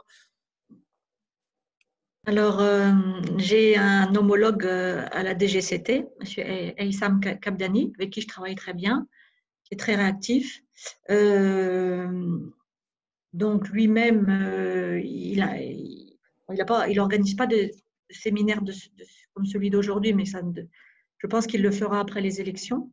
Alors, j'ai un homologue à la DGCT, M. Aïssam Kabdani, avec qui je travaille très bien, qui est très réactif. Donc, lui-même, il n'organise pas de séminaire comme celui d'aujourd'hui, mais je pense qu'il le fera après les élections.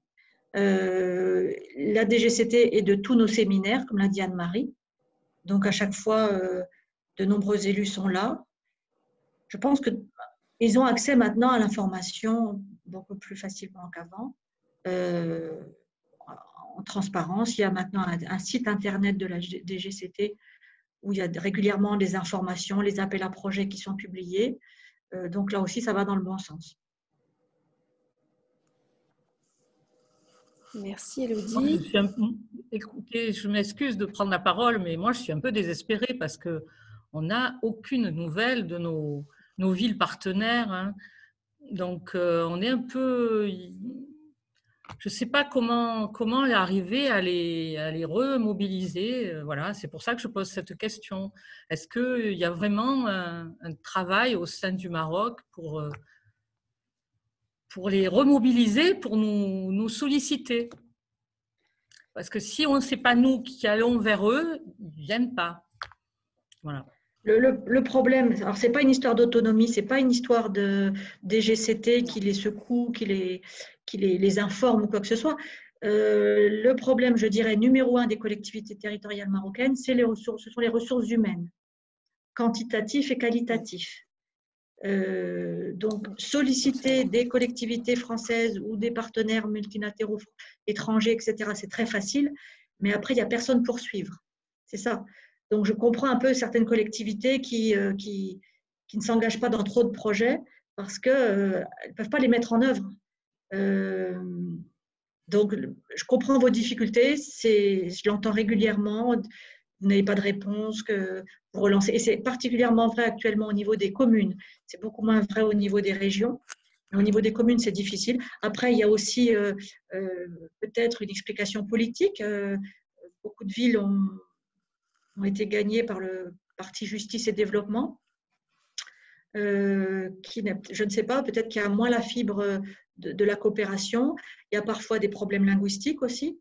La DGCT est de tous nos séminaires, comme l'a dit Anne-Marie. Donc, à chaque fois, de nombreux élus sont là. Je pense qu'ils ont accès maintenant à l'information beaucoup plus facilement qu'avant. En transparence, il y a maintenant un site internet de la DGCT où il y a régulièrement des informations, les appels à projets qui sont publiés. Donc là aussi, ça va dans le bon sens. Merci Élodie. Écoutez, je m'excuse de prendre la parole, mais moi je suis un peu désespérée parce qu'on n'a aucune nouvelle de nos villes partenaires. Hein. Donc on est un peu… Je ne sais pas comment arriver à les remobiliser. Voilà, c'est pour ça que je pose cette question. Est-ce qu'il y a vraiment un travail au sein du Maroc pour les remobiliser, pour nous solliciter? Parce que si on ne sait pas nous qui allons vers eux, ils ne viennent pas. Voilà. Le problème, alors c'est pas une histoire d'autonomie, c'est pas une histoire de DGCT qui les secoue, qui les informe ou quoi que ce soit. Le problème, je dirais, numéro 1 des collectivités territoriales marocaines, ce sont les ressources humaines, quantitatives et qualitatives. Donc, solliciter des collectivités françaises ou des partenaires multilatéraux étrangers, etc., c'est très facile, mais après, il n'y a personne pour suivre. C'est ça. Donc, je comprends un peu certaines collectivités qui ne s'engagent pas dans trop de projets parce qu'elles ne peuvent pas les mettre en œuvre. Donc, je comprends vos difficultés, je l'entends régulièrement, vous n'avez pas de réponse, que vous relancez. Et c'est particulièrement vrai actuellement au niveau des communes. C'est beaucoup moins vrai au niveau des régions. Mais au niveau des communes, c'est difficile. Après, il y a aussi peut-être une explication politique. Beaucoup de villes ont été gagnées par le Parti Justice et Développement. Je ne sais pas, peut-être qu'il y a moins la fibre de la coopération. Il y a parfois des problèmes linguistiques aussi.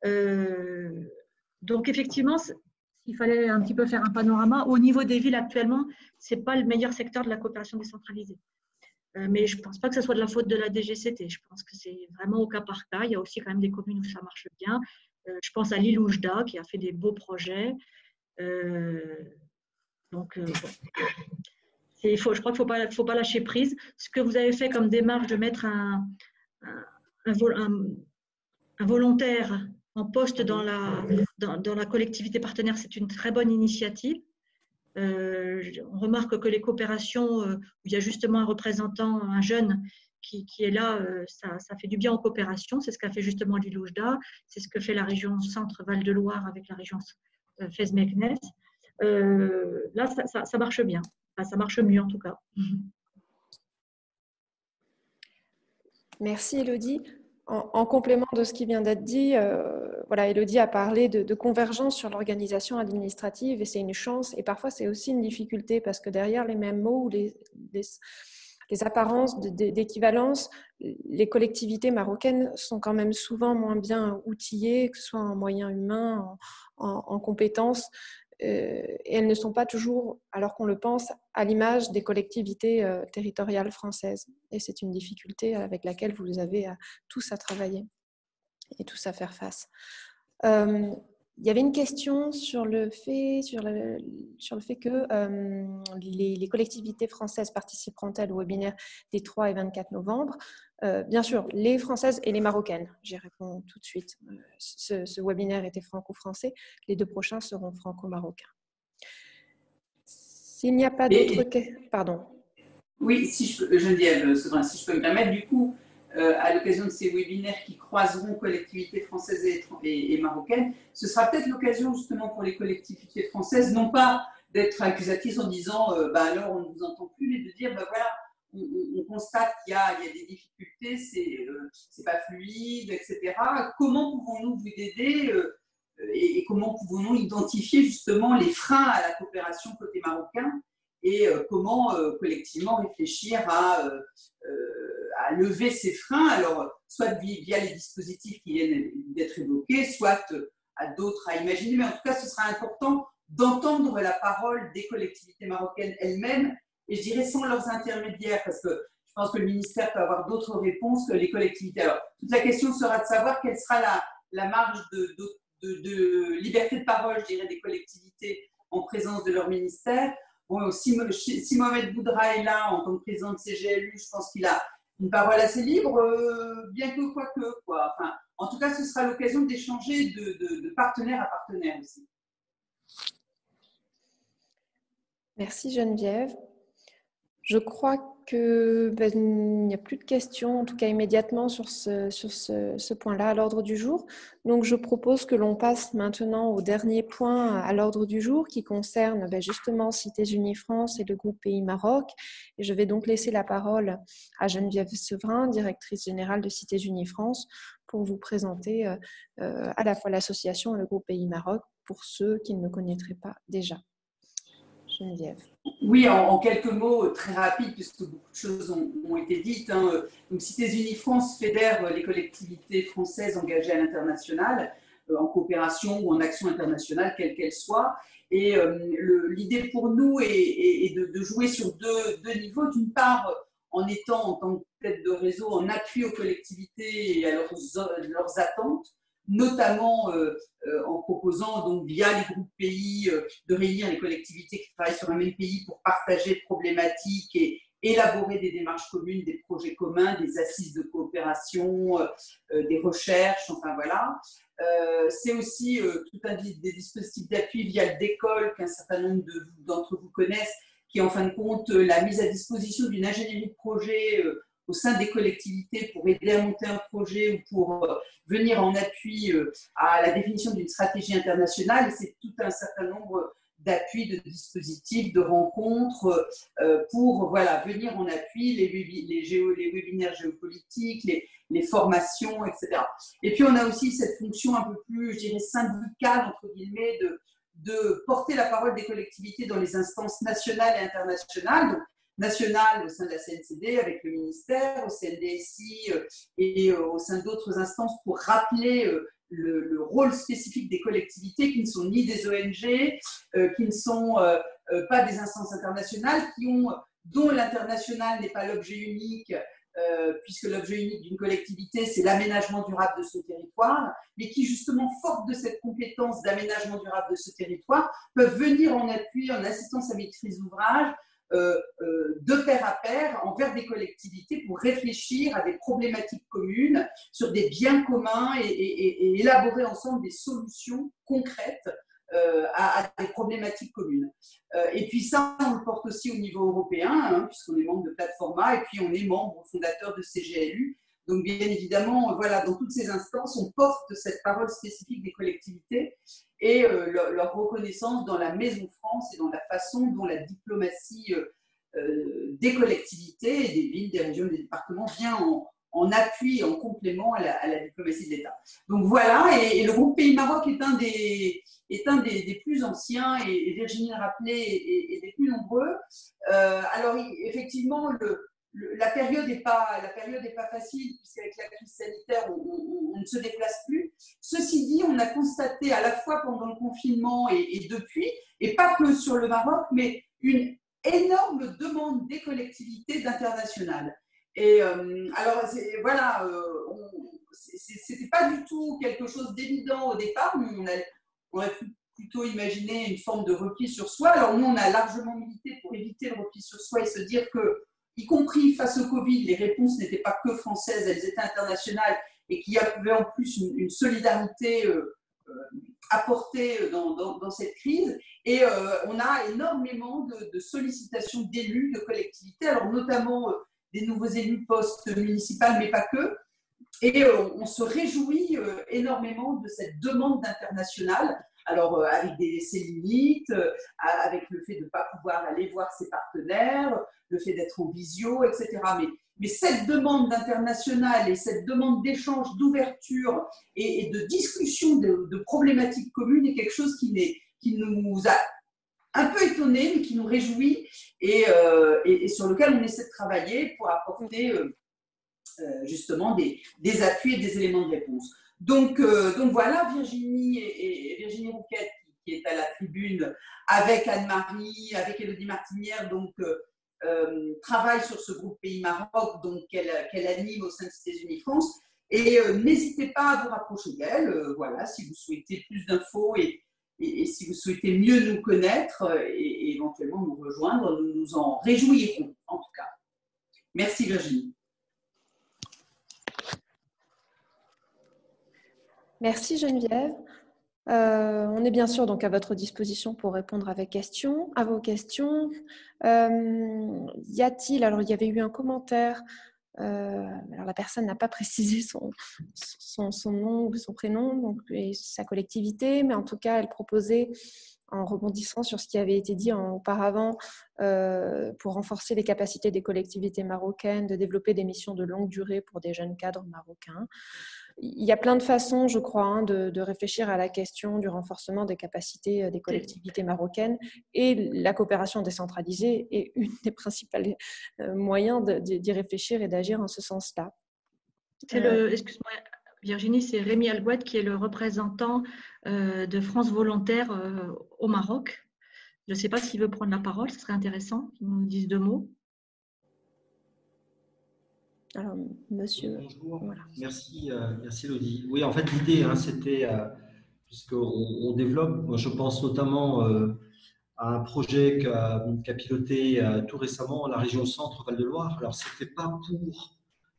Donc, effectivement, il fallait un petit peu faire un panorama. Au niveau des villes actuellement, ce n'est pas le meilleur secteur de la coopération décentralisée. Mais je ne pense pas que ce soit de la faute de la DGCT. Je pense que c'est vraiment au cas par cas. Il y a aussi quand même des communes où ça marche bien. Je pense à l'île Oujda qui a fait des beaux projets. Donc, je crois qu'il ne faut pas lâcher prise. Ce que vous avez fait comme démarche de mettre un volontaire en poste dans la collectivité partenaire, c'est une très bonne initiative. On remarque que les coopérations où il y a justement un représentant, un jeune qui est là, ça fait du bien aux coopérations. C'est ce qu'a fait justement l'île Oujda, c'est ce que fait la région Centre-Val de Loire avec la région Fès-Meknès. Là, ça marche bien. Enfin, ça marche mieux en tout cas. Merci Élodie. En complément de ce qui vient d'être dit, voilà, Élodie a parlé de convergence sur l'organisation administrative et c'est une chance et parfois c'est aussi une difficulté parce que derrière les mêmes mots ou les apparences d'équivalence, les collectivités marocaines sont quand même souvent moins bien outillées, que ce soit en moyens humains, en compétences. et elles ne sont pas toujours, alors qu'on le pense, à l'image des collectivités territoriales françaises. Et c'est une difficulté avec laquelle vous avez tous à travailler et tous à faire face. Il y avait une question sur le fait que les collectivités françaises participeront-elles au webinaire des 3 et 24 novembre. Bien sûr, les françaises et les marocaines. J'y réponds tout de suite. Ce webinaire était franco-français. Les 2 prochains seront franco-marocains. S'il n'y a pas d'autres questions... Pardon. Oui, Geneviève Sevrin, si je peux me permettre, du coup, à l'occasion de ces webinaires qui croiseront collectivités françaises et marocaines, ce sera peut-être l'occasion justement pour les collectivités françaises, non pas d'être accusatrices en disant alors on ne vous entend plus, mais de dire voilà, on constate qu'il y a des difficultés, c'est pas fluide, etc. Comment pouvons-nous vous aider et comment pouvons-nous identifier justement les freins à la coopération côté marocain et comment collectivement réfléchir à lever ces freins, alors soit via les dispositifs qui viennent d'être évoqués, soit à d'autres à imaginer, mais en tout cas ce sera important d'entendre la parole des collectivités marocaines elles-mêmes, et je dirais sans leurs intermédiaires, parce que je pense que le ministère peut avoir d'autres réponses que les collectivités. Alors toute la question sera de savoir quelle sera la marge de liberté de parole, je dirais, des collectivités en présence de leur ministère. Bon, si Mohamed Boudra est là en tant que président de CGLU, je pense qu'il a une parole assez libre, bien que quoi. Enfin, en tout cas, ce sera l'occasion d'échanger de partenaire à partenaire aussi. Merci Geneviève. Je crois qu'il n'y a plus de questions, en tout cas immédiatement, sur ce point-là à l'ordre du jour. Donc, je propose que l'on passe maintenant au dernier point à l'ordre du jour qui concerne justement Cités Unies France et le groupe Pays Maroc. Et je vais donc laisser la parole à Geneviève Sevrin, directrice générale de Cités Unies France, pour vous présenter à la fois l'association et le groupe Pays Maroc pour ceux qui ne le connaîtraient pas déjà. Geneviève. Oui, en quelques mots très rapides, puisque beaucoup de choses ont été dites. Donc, Cités Unies France fédère les collectivités françaises engagées à l'international, en coopération ou en action internationale, quelle qu'elle soit. Et l'idée pour nous est de jouer sur deux niveaux. D'une part, en étant en tant que tête de réseau en appui aux collectivités et à leurs attentes, notamment en proposant donc via les groupes pays de réunir les collectivités qui travaillent sur un même pays pour partager problématiques et élaborer des démarches communes, des projets communs, des assises de coopération, des recherches, enfin voilà. C'est aussi tout un des dispositifs d'appui via le DECOL qu'un certain nombre d'entre vous connaissent, qui est en fin de compte la mise à disposition d'une ingénierie de projet au sein des collectivités pour aider à monter un projet ou pour venir en appui à la définition d'une stratégie internationale. Et c'est tout un certain nombre d'appuis, de dispositifs, de rencontres pour venir en appui, les webinaires géopolitiques, les formations, etc. Et puis on a aussi cette fonction un peu plus, je dirais, syndicale, entre guillemets, de porter la parole des collectivités dans les instances nationales et internationales. Donc, nationale au sein de la CNCD avec le ministère, au CNDSI et au sein d'autres instances pour rappeler le rôle spécifique des collectivités qui ne sont ni des ONG, qui ne sont pas des instances internationales, dont l'international n'est pas l'objet unique, puisque l'objet unique d'une collectivité, c'est l'aménagement durable de son territoire, mais qui justement, forte de cette compétence d'aménagement durable de ce territoire, peuvent venir en appui, en assistance à maîtrise d'ouvrage, de pair à pair envers des collectivités pour réfléchir à des problématiques communes sur des biens communs et élaborer ensemble des solutions concrètes à des problématiques communes. Et puis ça, on le porte aussi au niveau européen, puisqu'on est membre de Platforma et puis on est membre fondateur de CGLU. Donc bien évidemment, dans toutes ces instances, on porte cette parole spécifique des collectivités et leur reconnaissance dans la Maison France et dans la façon dont la diplomatie des collectivités et des villes, des régions, des départements vient en appui, en complément à la diplomatie de l'État. Donc voilà, et le groupe Pays Maroc est un des plus anciens, et Virginie l'a rappelé, et des plus nombreux. Alors effectivement, la période n'est pas facile, puisqu'avec la crise sanitaire, on ne se déplace plus. Ceci dit, on a constaté à la fois pendant le confinement et depuis, et pas que sur le Maroc, mais une énorme demande des collectivités d'international. Et alors, voilà, c'était pas du tout quelque chose d'évident au départ, mais on aurait plutôt imaginer une forme de repli sur soi. Alors nous, on a largement milité pour éviter le repli sur soi et se dire que, y compris face au Covid, les réponses n'étaient pas que françaises, elles étaient internationales et qu'il y avait en plus une solidarité apportée dans cette crise. Et on a énormément de sollicitations d'élus, de collectivités, alors notamment des nouveaux élus post-municipales, mais pas que. Et on se réjouit énormément de cette demande d'international. Alors, avec ses limites, avec le fait de ne pas pouvoir aller voir ses partenaires, le fait d'être en visio, etc. Mais cette demande d'international et cette demande d'échange, d'ouverture et de discussion de problématiques communes est quelque chose qui nous a un peu étonnés, mais qui nous réjouit et sur lequel on essaie de travailler pour apporter justement des appuis et des éléments de réponse. Donc voilà, Virginie Rouquette qui est à la tribune avec Anne-Marie, avec Élodie Martinière, donc travaille sur ce groupe Pays Maroc, donc qu'elle anime au sein de Cités Unies France. Et n'hésitez pas à vous rapprocher d'elle, voilà, si vous souhaitez plus d'infos et si vous souhaitez mieux nous connaître et éventuellement nous rejoindre, nous nous en réjouirons en tout cas. Merci Virginie. Merci Geneviève. On est bien sûr donc à votre disposition pour répondre à vos questions. Y a-t-il, alors il y avait eu un commentaire, alors la personne n'a pas précisé son nom ou son prénom donc, et sa collectivité, mais en tout cas elle proposait, en rebondissant sur ce qui avait été dit auparavant, pour renforcer les capacités des collectivités marocaines, de développer des missions de longue durée pour des jeunes cadres marocains. Il y a plein de façons, je crois, de réfléchir à la question du renforcement des capacités des collectivités marocaines, et la coopération décentralisée est une des principaux moyens d'y réfléchir et d'agir en ce sens-là. Excuse-moi Virginie, c'est Rémi Algouet qui est le représentant de France Volontaire au Maroc. Je ne sais pas s'il veut prendre la parole, ce serait intéressant qu'il nous dise 2 mots. Alors, monsieur. Bonjour, voilà. Merci Élodie. Oui, en fait, l'idée, c'était, puisqu'on développe, moi, je pense notamment à un projet qu'a piloté tout récemment la région Centre Val-de-Loire. Alors, ce n'était pas pour,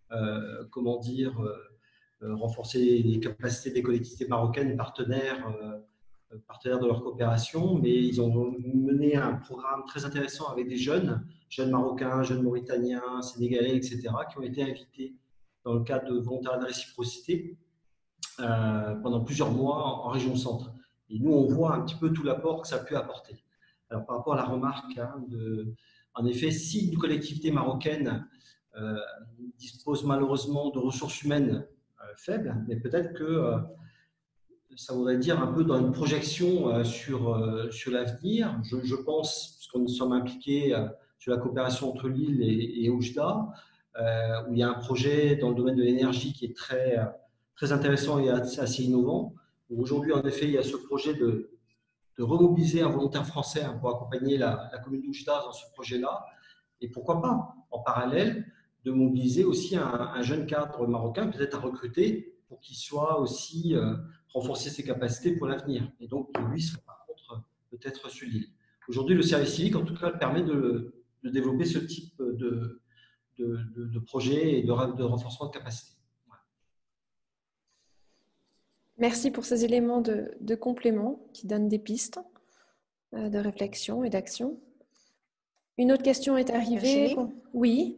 renforcer les capacités des collectivités marocaines et partenaires de leur coopération, mais ils ont mené un programme très intéressant avec des jeunes marocains, jeunes mauritaniens, sénégalais, etc., qui ont été invités dans le cadre de volontariat de réciprocité pendant plusieurs mois en région Centre. Et nous, on voit un petit peu tout l'apport que ça a pu apporter. Alors, par rapport à la remarque, en effet, si une collectivité marocaine dispose malheureusement de ressources humaines faibles, mais peut-être que ça voudrait dire un peu dans une projection sur l'avenir. Je pense, puisqu'on nous sommes impliqués sur la coopération entre Lille et Oujda, où il y a un projet dans le domaine de l'énergie qui est très, très intéressant et assez innovant. Aujourd'hui, en effet, il y a ce projet de remobiliser un volontaire français pour accompagner la commune d'Oujda dans ce projet-là. Et pourquoi pas, en parallèle, de mobiliser aussi un jeune cadre marocain, peut-être à recruter, pour qu'il soit aussi renforcer ses capacités pour l'avenir. Et donc, lui sera par contre peut-être sur l'île. Aujourd'hui, le service civique, en tout cas, permet de développer ce type de projet et de renforcement de capacité. Voilà. Merci pour ces éléments de complément qui donnent des pistes de réflexion et d'action. Une autre question est arrivée. Oui.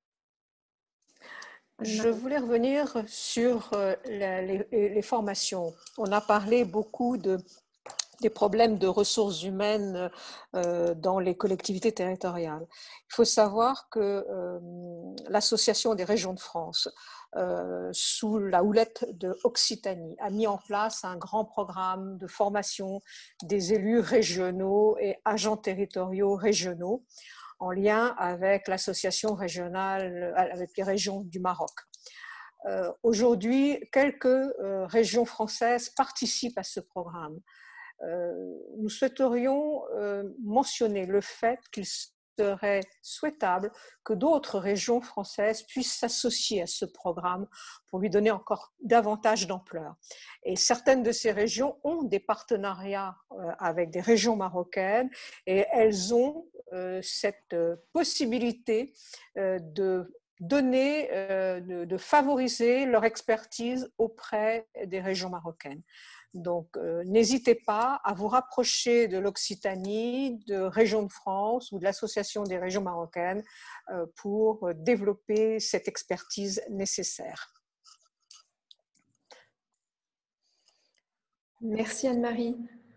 Je voulais revenir sur les formations. On a parlé beaucoup des problèmes de ressources humaines dans les collectivités territoriales. Il faut savoir que l'Association des régions de France, sous la houlette de Occitanie, a mis en place un grand programme de formation des élus régionaux et agents territoriaux régionaux en lien avec l'association régionale, avec les régions du Maroc. Aujourd'hui, quelques régions françaises participent à ce programme. Nous souhaiterions mentionner le fait qu'il serait souhaitable que d'autres régions françaises puissent s'associer à ce programme pour lui donner encore davantage d'ampleur. Et certaines de ces régions ont des partenariats avec des régions marocaines et elles ont cette possibilité de donner, de favoriser leur expertise auprès des régions marocaines. Donc, n'hésitez pas à vous rapprocher de l'Occitanie, de Régions de France ou de l'Association des régions marocaines pour développer cette expertise nécessaire. Merci Anne-Marie.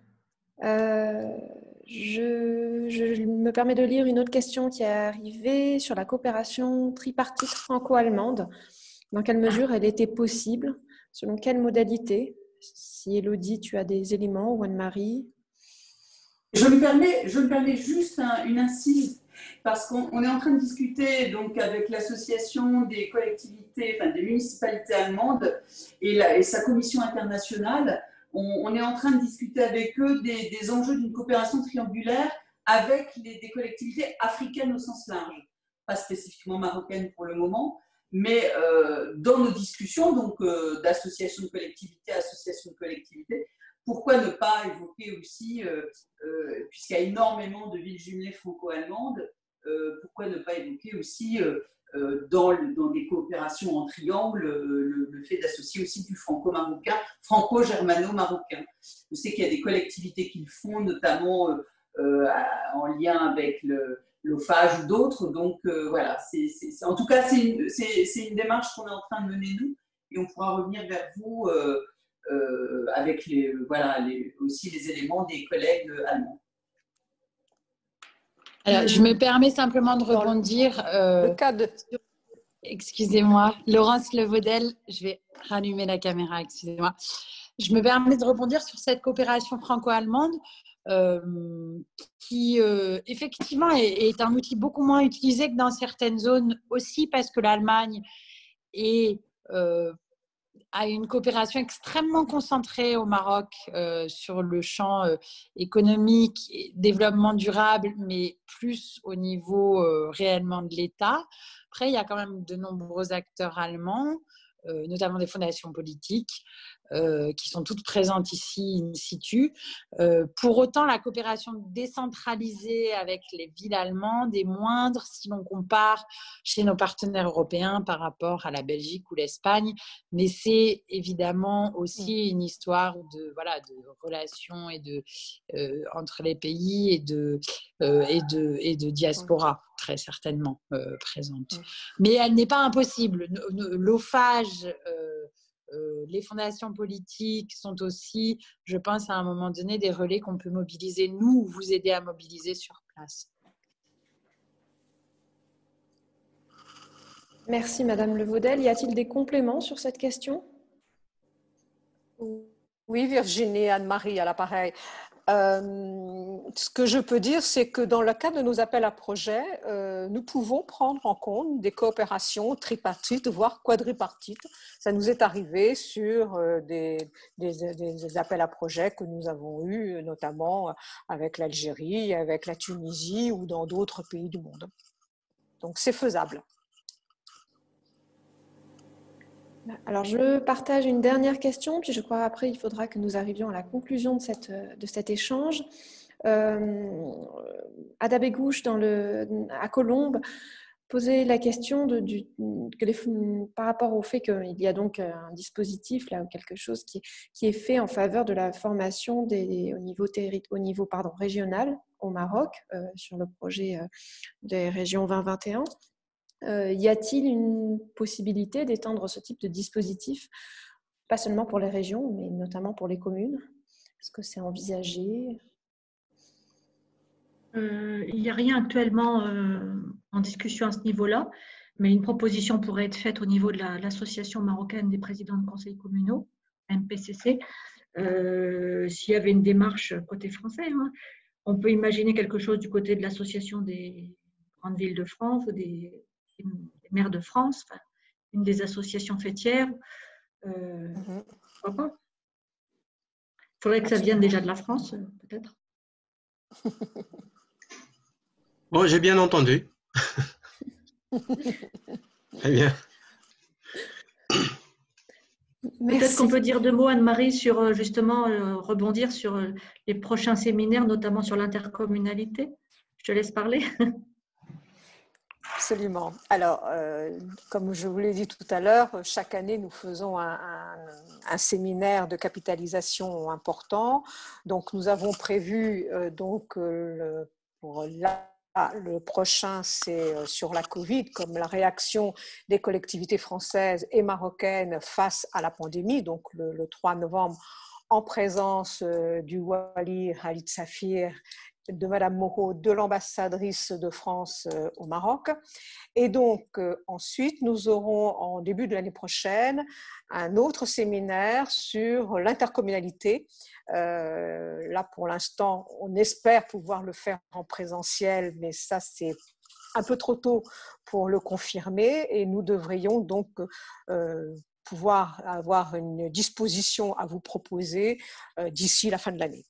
Je me permets de lire une autre question qui est arrivée sur la coopération tripartite franco-allemande. Dans quelle mesure elle était possible? Selon quelle modalité? Si Élodie, tu as des éléments, ou Anne-Marie? Je me permets juste une incise, parce qu'on est en train de discuter donc, avec l'association des collectivités, enfin des municipalités allemandes et sa commission internationale. On est en train de discuter avec eux des enjeux d'une coopération triangulaire avec des collectivités africaines au sens large, pas spécifiquement marocaines pour le moment, mais dans nos discussions donc d'associations de collectivités à associations de collectivités, pourquoi ne pas évoquer aussi, puisqu'il y a énormément de villes jumelées franco-allemandes, pourquoi ne pas évoquer aussi dans des coopérations en triangle le fait d'associer aussi du franco-marocain, franco-germano-marocain. Je sais qu'il y a des collectivités qui le font, notamment en lien avec l'OFAGE ou d'autres. Donc voilà, en tout cas, c'est une démarche qu'on est en train de mener nous et on pourra revenir vers vous avec aussi les éléments des collègues allemands. Alors, je me permets simplement de rebondir. Excusez-moi, Laurence Levaudel, je vais rallumer la caméra, excusez-moi. Je me permets de rebondir sur cette coopération franco-allemande qui, effectivement, est un outil beaucoup moins utilisé que dans certaines zones aussi parce que l'Allemagne a une coopération extrêmement concentrée au Maroc sur le champ économique et développement durable, mais plus au niveau réellement de l'État. Après, il y a quand même de nombreux acteurs allemands, notamment des fondations politiques, qui sont toutes présentes ici in situ. Pour autant, la coopération décentralisée avec les villes allemandes est moindre si l'on compare chez nos partenaires européens par rapport à la Belgique ou l'Espagne. Mais c'est évidemment aussi une histoire de relations entre les pays et de diaspora très certainement présente. Mais elle n'est pas impossible. L'OFAGE, les fondations politiques sont aussi, je pense, à un moment donné, des relais qu'on peut mobiliser, nous, ou vous aider à mobiliser sur place. Merci, Madame Levaudel. Y a-t-il des compléments sur cette question? Oui, Virginie, Anne-Marie à l'appareil. Ce que je peux dire, c'est que dans le cadre de nos appels à projets, nous pouvons prendre en compte des coopérations tripartites, voire quadripartites. Ça nous est arrivé sur des appels à projets que nous avons eus, notamment avec l'Algérie, avec la Tunisie ou dans d'autres pays du monde. Donc, c'est faisable. Alors, je partage une dernière question, puis je crois après, il faudra que nous arrivions à la conclusion de cet échange. Ada Begouche, à Colombes, posait la question par rapport au fait qu'il y a donc un dispositif, là, ou quelque chose qui est fait en faveur de la formation au niveau régional au Maroc, sur le projet des régions 2021. Y a-t-il une possibilité d'étendre ce type de dispositif, pas seulement pour les régions, mais notamment pour les communes? Est-ce que c'est envisagé? Il n'y a rien actuellement en discussion à ce niveau-là, mais une proposition pourrait être faite au niveau de l'Association marocaine des présidents de conseils communaux, MPCC, s'il y avait une démarche côté français. On peut imaginer quelque chose du côté de l'Association des grandes villes de France ou des maires de France, enfin, une des associations fêtières. Pourquoi pas? Il faudrait que ça vienne déjà de la France, peut-être. Bon, j'ai bien entendu. Très bien. Peut-être qu'on peut dire deux mots, Anne-Marie, sur justement rebondir sur les prochains séminaires, notamment sur l'intercommunalité. Je te laisse parler. Absolument. Alors, comme je vous l'ai dit tout à l'heure, chaque année, nous faisons un séminaire de capitalisation important. Donc, nous avons prévu pour le prochain, c'est sur la Covid, comme la réaction des collectivités françaises et marocaines face à la pandémie. Donc, le 3 novembre, en présence du Wali Khalid Safir, de Madame Moreau, de l'ambassadrice de France au Maroc. Et donc, ensuite, nous aurons en début de l'année prochaine un autre séminaire sur l'intercommunalité. Là, pour l'instant, on espère pouvoir le faire en présentiel, mais ça, c'est un peu trop tôt pour le confirmer. Et nous devrions donc pouvoir avoir une disposition à vous proposer d'ici la fin de l'année.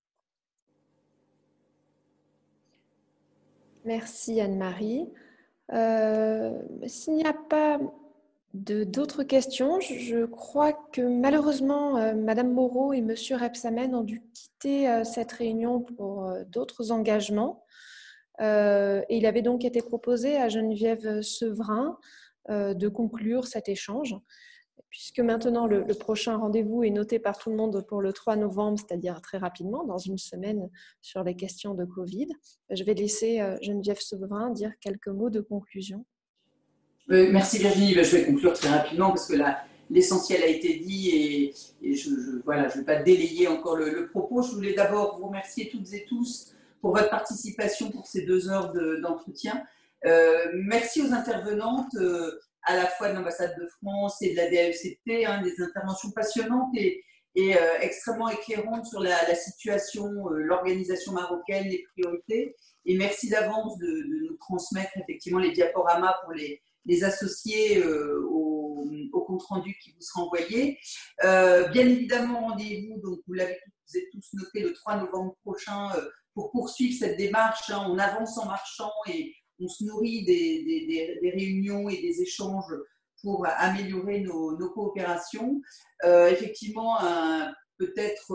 Merci Anne-Marie. S'il n'y a pas d'autres questions, je crois que malheureusement, Madame Moreau et Monsieur Rebsamen ont dû quitter cette réunion pour d'autres engagements. Et il avait donc été proposé à Geneviève Severin de conclure cet échange. Puisque maintenant le prochain rendez-vous est noté par tout le monde pour le 3 novembre, c'est-à-dire très rapidement, dans une semaine, sur les questions de Covid, je vais laisser Geneviève Severin dire quelques mots de conclusion. Merci Virginie, je vais conclure très rapidement parce que l'essentiel a été dit et je ne vais pas délayer encore le propos. Je voulais d'abord vous remercier toutes et tous pour votre participation pour ces 2 heures d'entretien. Merci aux intervenantes, à la fois de l'ambassade de France et de la DAECT, des interventions passionnantes et extrêmement éclairantes sur la situation, l'organisation marocaine, les priorités. Et merci d'avance de nous transmettre effectivement les diaporamas pour les associés au compte-rendu qui vous sera envoyé. Bien évidemment, rendez-vous, donc vous êtes tous noté le 3 novembre prochain pour poursuivre cette démarche. On avance en marchant et on se nourrit des réunions et des échanges pour améliorer nos coopérations. Effectivement, peut-être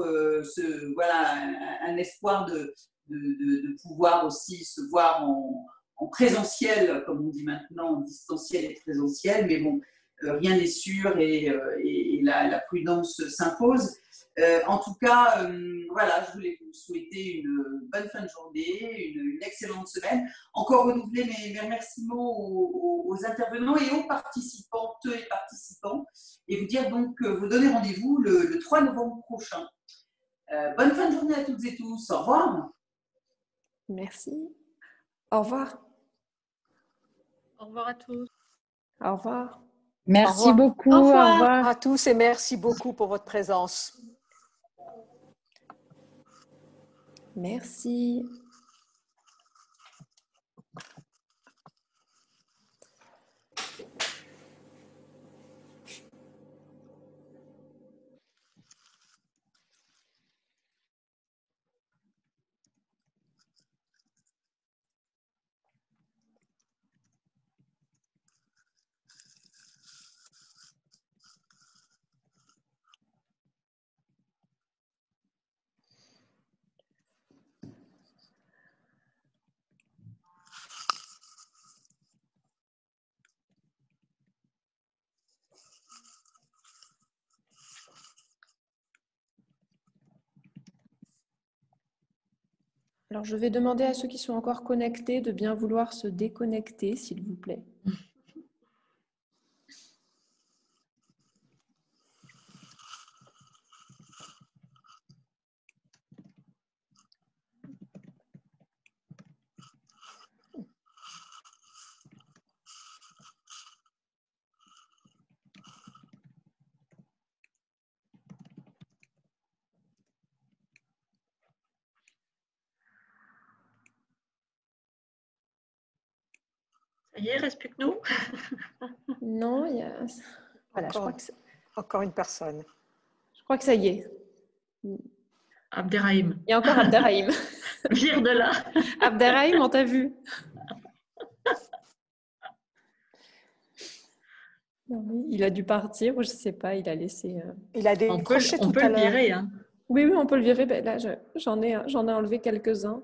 un espoir de pouvoir aussi se voir en présentiel, comme on dit maintenant, en distanciel et présentiel, mais bon, rien n'est sûr et la prudence s'impose. En tout cas, je voulais vous souhaiter une bonne fin de journée, une excellente semaine. Encore renouveler mes remerciements aux intervenants et aux participantes et participants, et vous dire donc vous donner rendez-vous le 3 novembre prochain. Bonne fin de journée à toutes et tous. Au revoir. Merci. Au revoir. Au revoir à tous. Au revoir. Merci beaucoup. Au revoir à tous et merci beaucoup pour votre présence. Merci. Alors, je vais demander à ceux qui sont encore connectés de bien vouloir se déconnecter, s'il vous plaît. Ça y est, il ne reste plus que nous. Non, il y a... Voilà, Encore une personne. Je crois que ça y est. Abderrahim. Il y a encore Abderrahim. Vire de là. Abderrahim, on t'a vu. Non, il a dû partir, ou je ne sais pas, il a laissé... Il a décroché on tout peut à le l'heure. virer. Hein. Oui, on peut le virer. Ben là, j'en ai enlevé quelques-uns.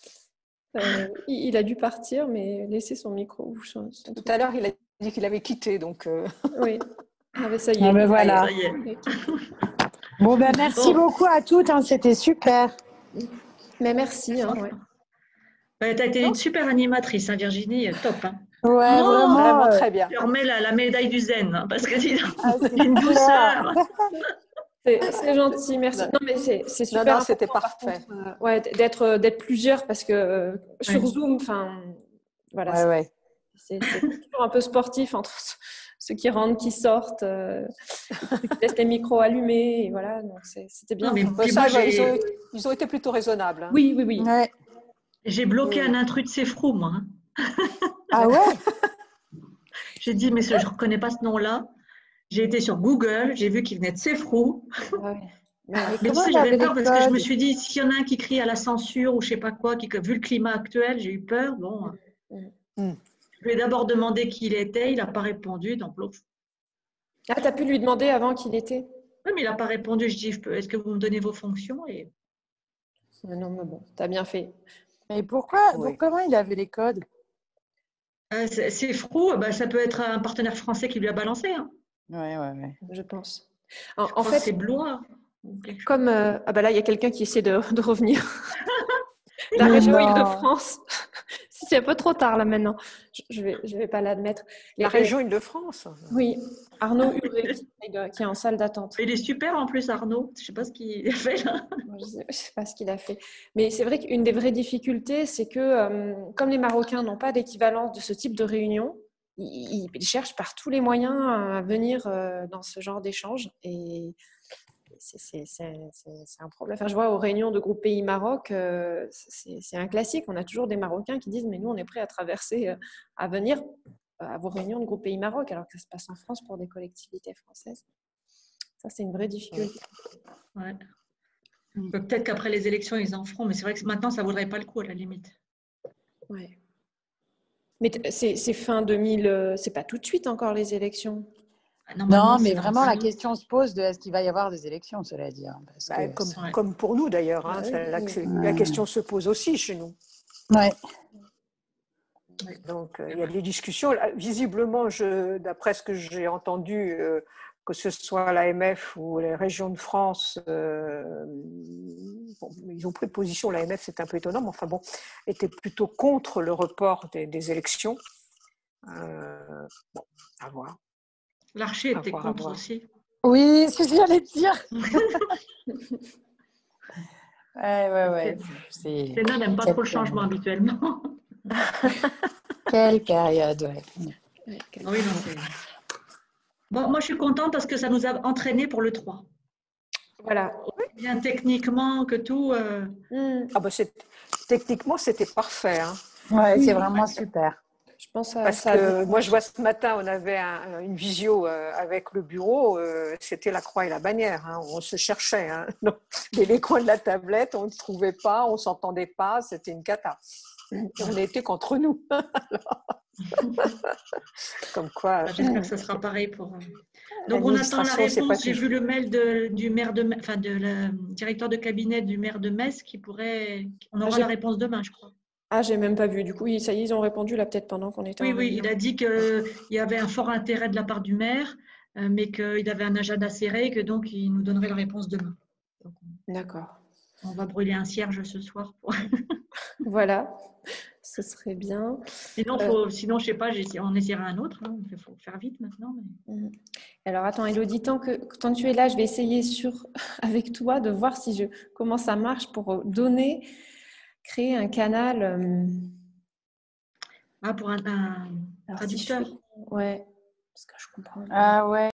Il a dû partir, mais laisser son micro. Tout à l'heure, il a dit qu'il avait quitté, donc... Oui. Ah, ben ça y est. Ah, ben voilà. Ça y est. Bon, ben merci beaucoup à toutes, hein, c'était super. Mais merci. Hein, ouais. Tu as été une super animatrice, hein, Virginie, top. Hein. Ouais, Vraiment très bien. Je remets la médaille du zen, hein, parce que dis donc, c'est une douceur. C'est gentil, merci. Non, mais c'est super. Non, c'était parfait. Ouais, d'être plusieurs, parce que sur Zoom, enfin, voilà, Ouais. c'est toujours un peu sportif entre ceux qui rentrent, qui sortent, qui laissent les micros allumés, et voilà, donc c'était bien. Non, mais Enfin, puis ça, moi, ils ont été plutôt raisonnables. Hein. Oui. Ouais. J'ai bloqué un intrus de Sefrou, moi. Hein. Ah ouais? J'ai dit, mais je ne reconnais pas ce nom-là. J'ai été sur Google, j'ai vu qu'il venait de Sefrou. Ouais. Mais tu sais, j'avais peur parce que je me suis dit, s'il y en a un qui crie à la censure ou je ne sais pas quoi, vu le climat actuel, j'ai eu peur. Bon, je lui ai d'abord demandé qui il était, il n'a pas répondu. Donc, Ah, tu as pu lui demander avant qu'il était? Oui, mais il n'a pas répondu. Je dis, est-ce que vous me donnez vos fonctions? Et... Non, mais bon, tu as bien fait. Mais comment il avait les codes? Sefrou, ça peut être un partenaire français qui lui a balancé. Hein. Ouais. Je pense. En fait, c'est Blois. Comme là, il y a quelqu'un qui essaie de revenir. La région Île-de-France. C'est un peu trop tard là maintenant. Je vais pas l'admettre. La région Île-de-France. Oui, Arnaud Huré qui est en salle d'attente. Il est super en plus, Arnaud. Je ne sais pas ce qu'il a fait là. Je ne sais pas ce qu'il a fait. Mais c'est vrai qu'une des vraies difficultés, c'est que comme les Marocains n'ont pas d'équivalence de ce type de réunion, ils cherchent par tous les moyens à venir dans ce genre d'échange. Et c'est un problème. Enfin, je vois aux réunions de groupe Pays Maroc, c'est un classique. On a toujours des Marocains qui disent « mais nous, on est prêts à traverser, à venir à vos réunions de groupe Pays Maroc », alors que ça se passe en France pour des collectivités françaises. Ça, c'est une vraie difficulté. Ouais. Peut-être qu'après les élections, ils en feront, mais c'est vrai que maintenant, ça ne vaudrait pas le coup à la limite. Ouais. Mais c'est fin 2000, c'est pas tout de suite encore les élections. Non, mais vraiment, la question se pose de est-ce qu'il va y avoir des élections, cela dit. Hein, parce que, comme pour nous d'ailleurs, hein, la question se pose aussi chez nous. Ouais. Donc, il y a des discussions. Visiblement, d'après ce que j'ai entendu, que ce soit l'AMF ou les régions de France, ils ont pris position, l'AMF c'est un peu étonnant, mais enfin bon, était plutôt contre le report des élections. Bon, à voir. L'Archer était contre aussi. Oui, c'est ce que j'allais te dire. Ouais. Léna n'aime pas trop le changement habituellement. Quelle période, ouais. Oui, bon, moi, je suis contente parce que ça nous a entraînés pour le 3. Voilà. Bien techniquement que tout. Techniquement, c'était parfait. Hein. Ouais, c'est vraiment super. Je pense parce que moi, je vois ce matin, on avait une visio avec le bureau, c'était la croix et la bannière. Hein, on se cherchait. Hein, les coins de la tablette, on ne trouvait pas, on ne s'entendait pas, c'était une cata. On n'était qu'entre nous. Comme quoi. J'espère que ça sera pareil pour. Donc on attend la réponse. J'ai vu le mail du maire de directeur de cabinet du maire de Metz qui pourrait. On aura la réponse demain, je crois. Ah, j'ai même pas vu. Du coup, ça y est, ils ont répondu là peut-être pendant qu'on était en réunion. Oui, il a dit qu'il y avait un fort intérêt de la part du maire, mais qu'il avait un agenda serré et que donc il nous donnerait la réponse demain. D'accord. On va brûler un cierge ce soir. Voilà, ce serait bien. Sinon, je sais pas, on essaiera un autre. Hein. Il faut faire vite maintenant. Mais... Alors, attends, Élodie, tant que tu es là, je vais essayer avec toi de voir comment ça marche pour créer un canal. Pour un traducteur. Ouais, parce que je comprends. Ah ouais.